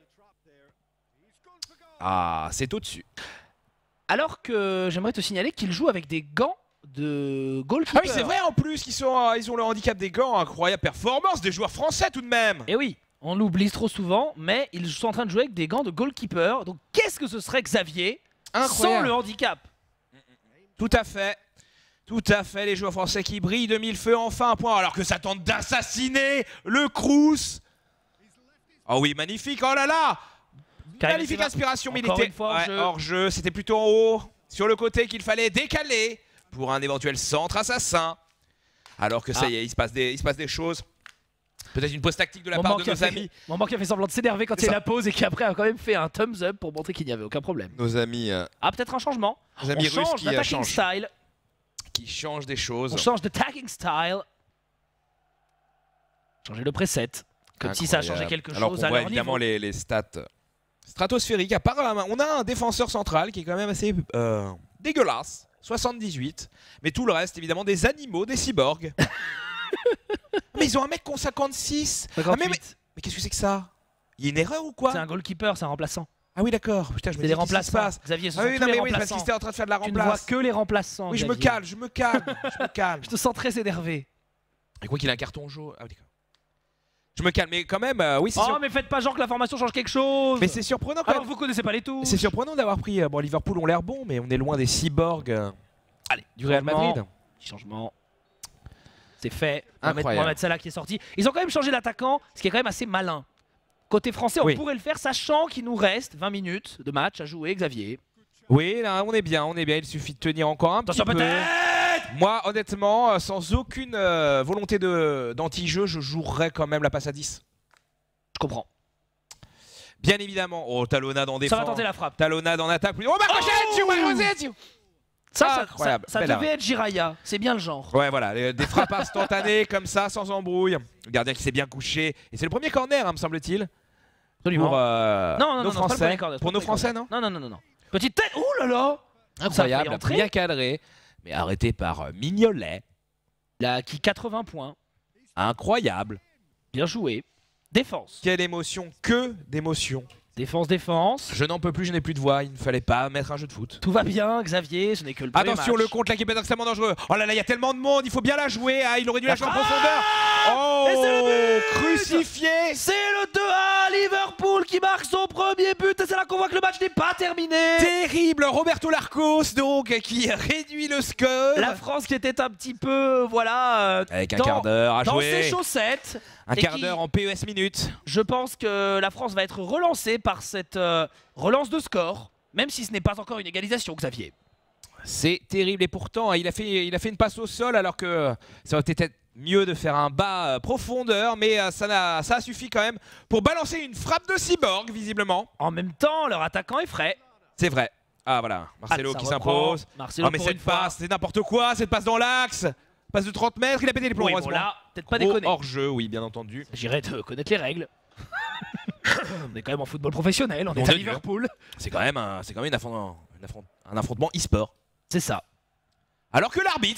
Ah, c'est au-dessus. Alors que j'aimerais te signaler qu'il joue avec des gants de goalkeeper. Ah oui, c'est vrai en plus qu'ils sont, euh, ils ont le handicap des gants. Incroyable performance des joueurs français tout de même. Et oui, on l'oublie trop souvent, mais ils sont en train de jouer avec des gants de goalkeeper. Donc qu'est-ce que ce serait, Xavier, sans le handicap? Tout à fait. Tout à fait, les joueurs français qui brillent de mille feux, enfin un point, alors que ça tente d'assassiner le Crous. Oh oui, magnifique, oh là là. Karim Magnifique Benzema, inspiration, mais il encore était une fois hors ouais, jeu. hors jeu. C'était plutôt en haut, sur le côté qu'il fallait décaler pour un éventuel centre assassin. Alors que ça Ah. y est, il se passe des, il se passe des choses. Peut-être une pause tactique de la Maman part de qui a nos fait- amis. Maman qui a fait semblant de s'énerver quand il y C'est a ça. la pause et qui après a quand même fait un thumbs up pour montrer qu'il n'y avait aucun problème. Nos amis, euh, Ah, peut-être un changement. nos amis On russes change qui euh, d'attacking changent, style. qui changent des choses. On change de tagging style. Changer le preset. Comme si ça a changé Incroyable. quelque Alors chose qu'on à voit leur évidemment niveau. les, les stats stratosphériques. À part, euh, on a un défenseur central qui est quand même assez euh, dégueulasse. soixante-dix-huit. Mais tout le reste, évidemment, des animaux, des cyborgs. Mais ils ont un mec qui a cinquante-six. Ah, mais mais, cinquante-huit. mais qu'est-ce que c'est que ça? Il y a une erreur ou quoi? C'est un goalkeeper, c'est un remplaçant. Ah oui, d'accord. Putain, je me C'est dis des qu'est-ce qui se remplaçants. passe? Xavier, ce Ah sont oui, tous non, les mais oui, parce remplaçants. qu'il était en train de faire de la Tu ne vois remplace. que les remplaçants. Oui, je me Xavier. calme, je me calme, je me calme. Je te sens très énervé. Et quoi qu'il a un carton jaune. Ah oui, d'accord. Je me calme, mais quand même, euh, oui, c'est Oh, sûr. mais faites pas genre que la formation change quelque chose. Mais c'est surprenant quand Alors même. vous connaissez pas les touches. C'est surprenant d'avoir pris. euh, Bon, Liverpool ont l'air bon, mais on est loin des cyborgs euh, Allez, du Real changement. Madrid. Petit changement. C'est fait. Mohamed, Incroyable. Mohamed Salah qui est sorti. Ils ont quand même changé l'attaquant, ce qui est quand même assez malin. Côté français, on Oui. pourrait le faire, sachant qu'il nous reste vingt minutes de match à jouer, Xavier. Oui, là, on est bien, on est bien. Il suffit de tenir encore un Attention petit peu. peut-être. Moi, honnêtement, euh, sans aucune euh, volonté de- d'anti-jeu, je jouerais quand même la passe à dix. Je comprends. Bien évidemment. Oh, talonnade en Ça défense. va tenter la frappe. Talonnade en attaque. Oh, Marco Asensio, Marco Asensio. Ça, ça, Incroyable. ça, ça Bel devait arrêt. être Jiraya. C'est bien le genre. Ouais, voilà, les- des frappes instantanées comme ça, sans embrouille. Le gardien qui s'est bien couché. Et c'est le premier corner, hein, me semble-t-il. Absolument. Pour euh, Non, non, non, nos non, c'est pas le Français. premier corner, c'est Pour pas nos le premier Français, non Non, non, non, non, non. Petite tête. Oh là là. Incroyable, Ça a failli bien entrer. cadré, mais arrêté par euh, Mignolet. Il a acquis quatre-vingts points. Incroyable. Bien joué. Défense. Quelle émotion, que d'émotion. Défense, défense. Je n'en peux plus, je n'ai plus de voix. Il ne fallait pas mettre un jeu de foot. Tout va bien, Xavier. Ce n'est que le premier Attention, match. le compte là qui peut être extrêmement dangereux. Oh là là, il y a tellement de monde, il faut bien la jouer. Ah, il aurait dû la jouer en profondeur. Oh, Et c'est le but crucifié. C'est le deux à Liverpool qui marque son premier but et c'est là qu'on voit que le match n'est pas terminé. Terrible, Roberto Larcos donc qui réduit le score. La France qui était un petit peu, voilà, euh, Avec un dans, quart d'heure à dans jouer. ses chaussettes. Un et quart qui- d'heure en P E S minutes. Je pense que la France va être relancée par cette euh, relance de score, même si ce n'est pas encore une égalisation, Xavier. C'est terrible et pourtant il a fait, il a fait une passe au sol alors que ça aurait été peut-être mieux de faire un bas euh, profondeur, mais euh, ça, n'a- ça a suffi quand même pour balancer une frappe de cyborg visiblement. En même temps, leur attaquant est frais. C'est vrai. Ah voilà, Marcelo Ah, ça qui reprend. s'impose. Marcelo Oh mais pour cette une fois. passe, c'est n'importe quoi, cette passe dans l'axe. Passe de trente mètres, il a pété les plombs Oui, bon heureusement. là, peut-être pas Gros déconner. hors-jeu, oui bien entendu. J'irais de connaître les règles. On est quand même en football professionnel, on Nom est à de Dieu. Liverpool. C'est quand même un, c'est quand même une affront- une affront- un affrontement e-sport. C'est ça. Alors que l'arbitre,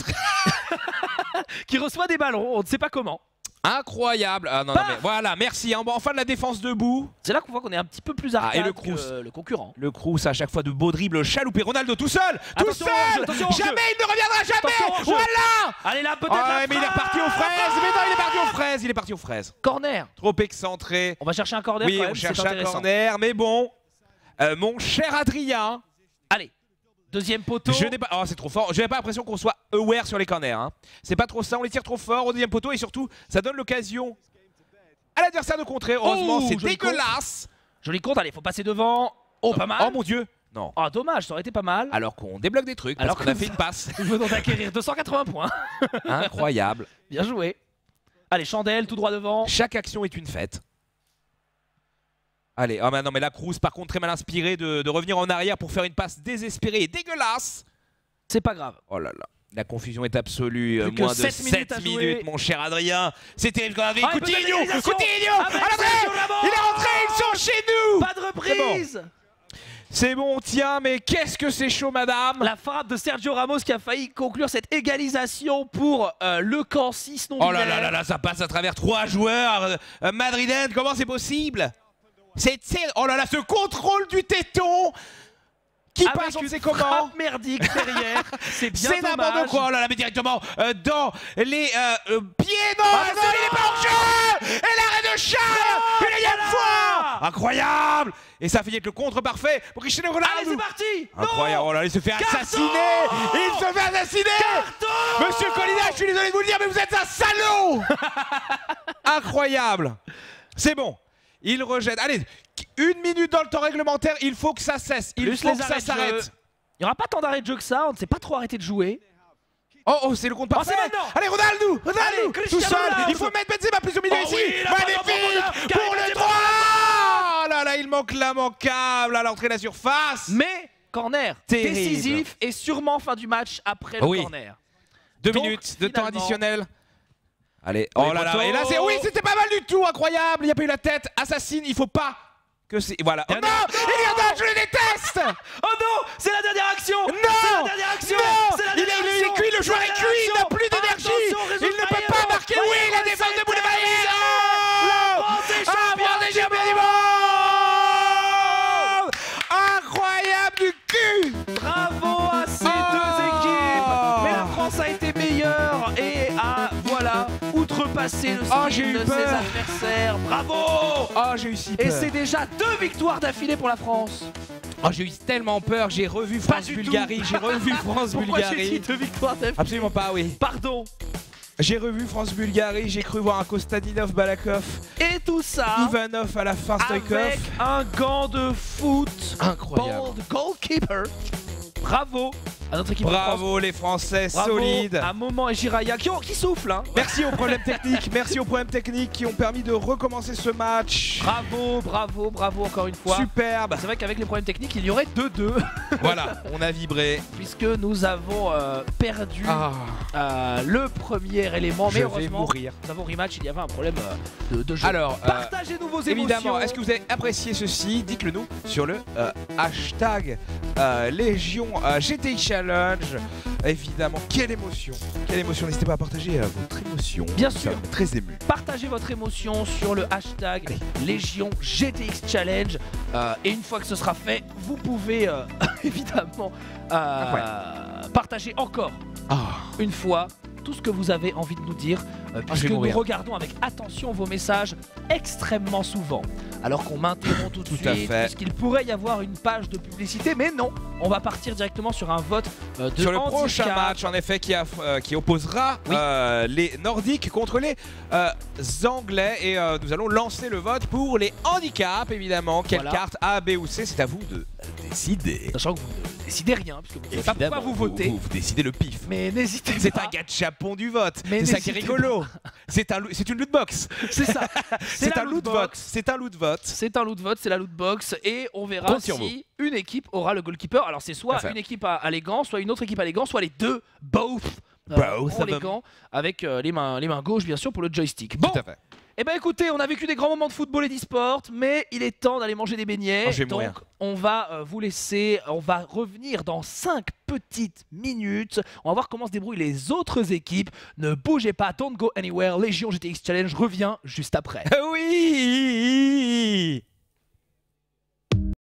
Qui reçoit des ballons, on ne sait pas comment. incroyable. Ah non, non Paf mais voilà, merci. hein. Bon, enfin de la défense debout. C'est là qu'on voit qu'on est un petit peu plus arcade Ah, et le que Crous. le concurrent. Le Crous à chaque fois de beaux dribbles, chaloupé. Ronaldo tout seul, tout Attention, seul. hors-jeu, attention, hors-jeu. Jamais il ne reviendra Attention, jamais. hors-jeu. Voilà. Allez là, peut-être Ah, la mais il est frappe. reparti aux fraises. Mais non, il est parti aux fraises. Il est parti aux fraises. Corner. Trop excentré. On va chercher un corner Oui, quand on même, c'est cherche un intéressant. corner, mais bon. Euh, mon cher Adrien, Allez, deuxième poteau. je n'ai pas. Oh, c'est trop fort. Je n'ai pas l'impression qu'on soit aware sur les corners. Hein. C'est pas trop ça. On les tire trop fort au deuxième poteau et surtout, ça donne l'occasion à l'adversaire de contrer. Heureusement, Oh, c'est joli dégueulasse. Joli compte, allez, faut passer devant. Oh, pas mal. Oh mon dieu. Non. Ah, dommage, ça aurait été pas mal. Alors qu'on débloque des trucs, Alors parce qu'on a que- fait une passe. Nous venons d'acquérir deux cent quatre-vingts points. Incroyable. Bien joué. Allez, chandelle, tout droit devant. Chaque action est une fête. Allez, oh, mais non, mais la Cruz, par contre, très mal inspirée de, de revenir en arrière pour faire une passe désespérée et dégueulasse. C'est pas grave. Oh là là. La confusion est absolue. Plus euh, que Moins de sept minutes sept à minutes, jouer. mon cher Adrien. C'est terrible qu'on avait Ah, et peut-être Coutinho. l'égalisation. Coutinho Avec à l'entrée. Sergio Ramos. Il est rentré, ils sont chez nous. Pas de reprise. C'est bon, tiens, mais qu'est-ce que c'est chaud, madame. La frappe de Sergio Ramos qui a failli conclure cette égalisation pour euh, le camp six non Oh là binaire. là là là, ça passe à travers trois joueurs euh, euh, madrilènes. Comment c'est possible? C'est c'est- oh là là, ce contrôle du téton qui Avec passe, on ne une sait comment. frappe merdique derrière. C'est bien C'est n'importe dommage. quoi. Oh là là, mais directement euh, dans les euh, euh, pieds. Non, Ah, non, c'est il est bon. pas en jeu. Et l'arrêt de Charles, une énième fois. Incroyable. Et ça finit avec le contre parfait pour Cristiano Ronaldo. Allez, c'est parti. Non. Incroyable. Oh là là, il se fait Carton. assassiner. Il se fait assassiner. Carton. Monsieur Colina, je suis désolé de vous le dire, mais vous êtes un salaud. Incroyable. C'est bon. Il rejette. Allez, une minute dans le temps réglementaire, il faut que ça cesse. Il Plus faut les que arrêts ça de jeu. s'arrête. Il n'y aura pas tant d'arrêts de jeu que ça. On ne s'est pas trop arrêté de jouer. Oh, oh c'est le compte Oh, parfait. c'est maintenant. Allez, Ronaldo, Ronaldo, Allez, tout Cristiano seul. Ronaldo. Il faut mettre Benzema plus au milieu Oh ici. oui, la Magnifique passe pour pour le Benzema. droit. Oh là là, il manque l'immanquable à l'entrée de la surface. Mais corner Terrible. décisif et sûrement fin du match après le Oui. corner. Deux Donc, minutes de temps finalement- additionnel. Allez, oh là là, poteaux. et là c'est, oui, c'était pas mal du tout, incroyable. Il n'y a pas eu la tête, assassine, il faut pas que c'est, voilà. Oh non, Dernière- Iliadin, je le déteste. Oh non, c'est la dernière action. Non, C'est la dernière action. non, C'est la il est, dernière il est action. cuit, le joueur C'est est la cuit, il n'a dernière plus action. d'énergie. Attention, Il résultat ne peut Bayer. pas marquer, oui, Bayer, la ça défense a de Boule été Bayer. La France est Ah, championne France est du champion du monde. Incroyable du cul. Bravo à ces Oh. deux équipes. Mais la France a été meilleure et a, voilà, outrepassé le Oh, skill j'ai eu de ses peur. adversaires. Bravo. Oh, j'ai eu si Et peur. c'est déjà deux victoires d'affilée pour la France. Oh, j'ai eu tellement peur, j'ai revu Pas du France-Bulgarie, tout. j'ai revu Pourquoi j'ai dit France-Bulgarie. deux victoires d'affilée? Absolument pas, oui. Pardon. J'ai revu France-Bulgarie, j'ai cru voir un Kostadinov Balakov, Et tout ça Ivanov à la fin, Stoïkov. avec un gant de foot. Incroyable. Ball de goalkeeper. Bravo à notre équipe de France. Bravo les Français, Bravo solides. à Moment et Jiraya qui, ont- qui soufflent. Hein. Merci aux problèmes techniques, merci aux problèmes techniques qui ont permis de recommencer ce match. Bravo, bravo, bravo encore une fois. Superbe. C'est vrai qu'avec les problèmes techniques, il y aurait deux deux Voilà, on a vibré. puisque nous avons euh, perdu Ah, euh, le premier élément. Mais je vais heureusement, mourir. nous avons rematch. Il y avait un problème euh, de, de jeu. Alors, euh, partagez-nous vos émotions. évidemment, est-ce que vous avez apprécié ceci? Dites-le nous sur le euh, hashtag euh, Légion euh, G T I Challenge. Évidemment, quelle émotion. Quelle émotion. N'hésitez pas à partager euh, votre émotion. Bien Ça sûr. me met très ému. Partagez votre émotion sur le hashtag Légion G T X Challenge. Euh, et une fois que ce sera fait, vous pouvez euh, évidemment euh, partager encore Ah, une fois tout ce que vous avez envie de nous dire, euh, je puisque vais nous mourir. regardons avec attention vos messages extrêmement souvent. Alors qu'on m'interrompt tout de Tout à suite, fait. puisqu'il pourrait y avoir une page de publicité, mais non, on va partir directement sur un vote euh, de sur le handicap. prochain match, en effet, qui, a- euh, qui opposera Oui. euh, les Nordiques contre les euh, Anglais. Et euh, nous allons lancer le vote pour les handicaps, évidemment. Quelle Voilà. carte A, B ou C? C'est à vous de décider. Sachant que vous ne décidez rien, puisque vous ne savez pas pourquoi vous votez. Vous, vous décidez le pif. Mais n'hésitez pas. C'est un gachapon du vote. Mais C'est ça qui est n'hésitez rigolo. C'est un, loo- c'est une loot box. C'est ça. C'est la un loot loot vote. box. C'est un loot vote. C'est un loot vote, c'est la loot box et on verra Compte sur si une équipe aura le goalkeeper. Alors c'est soit Parfait. une équipe à, à les gants, soit une autre équipe à les gants, soit les deux, both, euh, Both ont of les them. gants avec euh, les mains les mains gauches bien sûr pour le joystick. Bon, Tout à fait. et ben écoutez, on a vécu des grands moments de football et d'e-sport, mais il est temps d'aller manger des beignets. Oh, je vais Donc mourir. on va euh, vous laisser, on va revenir dans cinq petites minutes. On va voir comment se débrouillent les autres équipes. Ne bougez pas, don't go anywhere. Légion G T X Challenge revient juste après. Oui.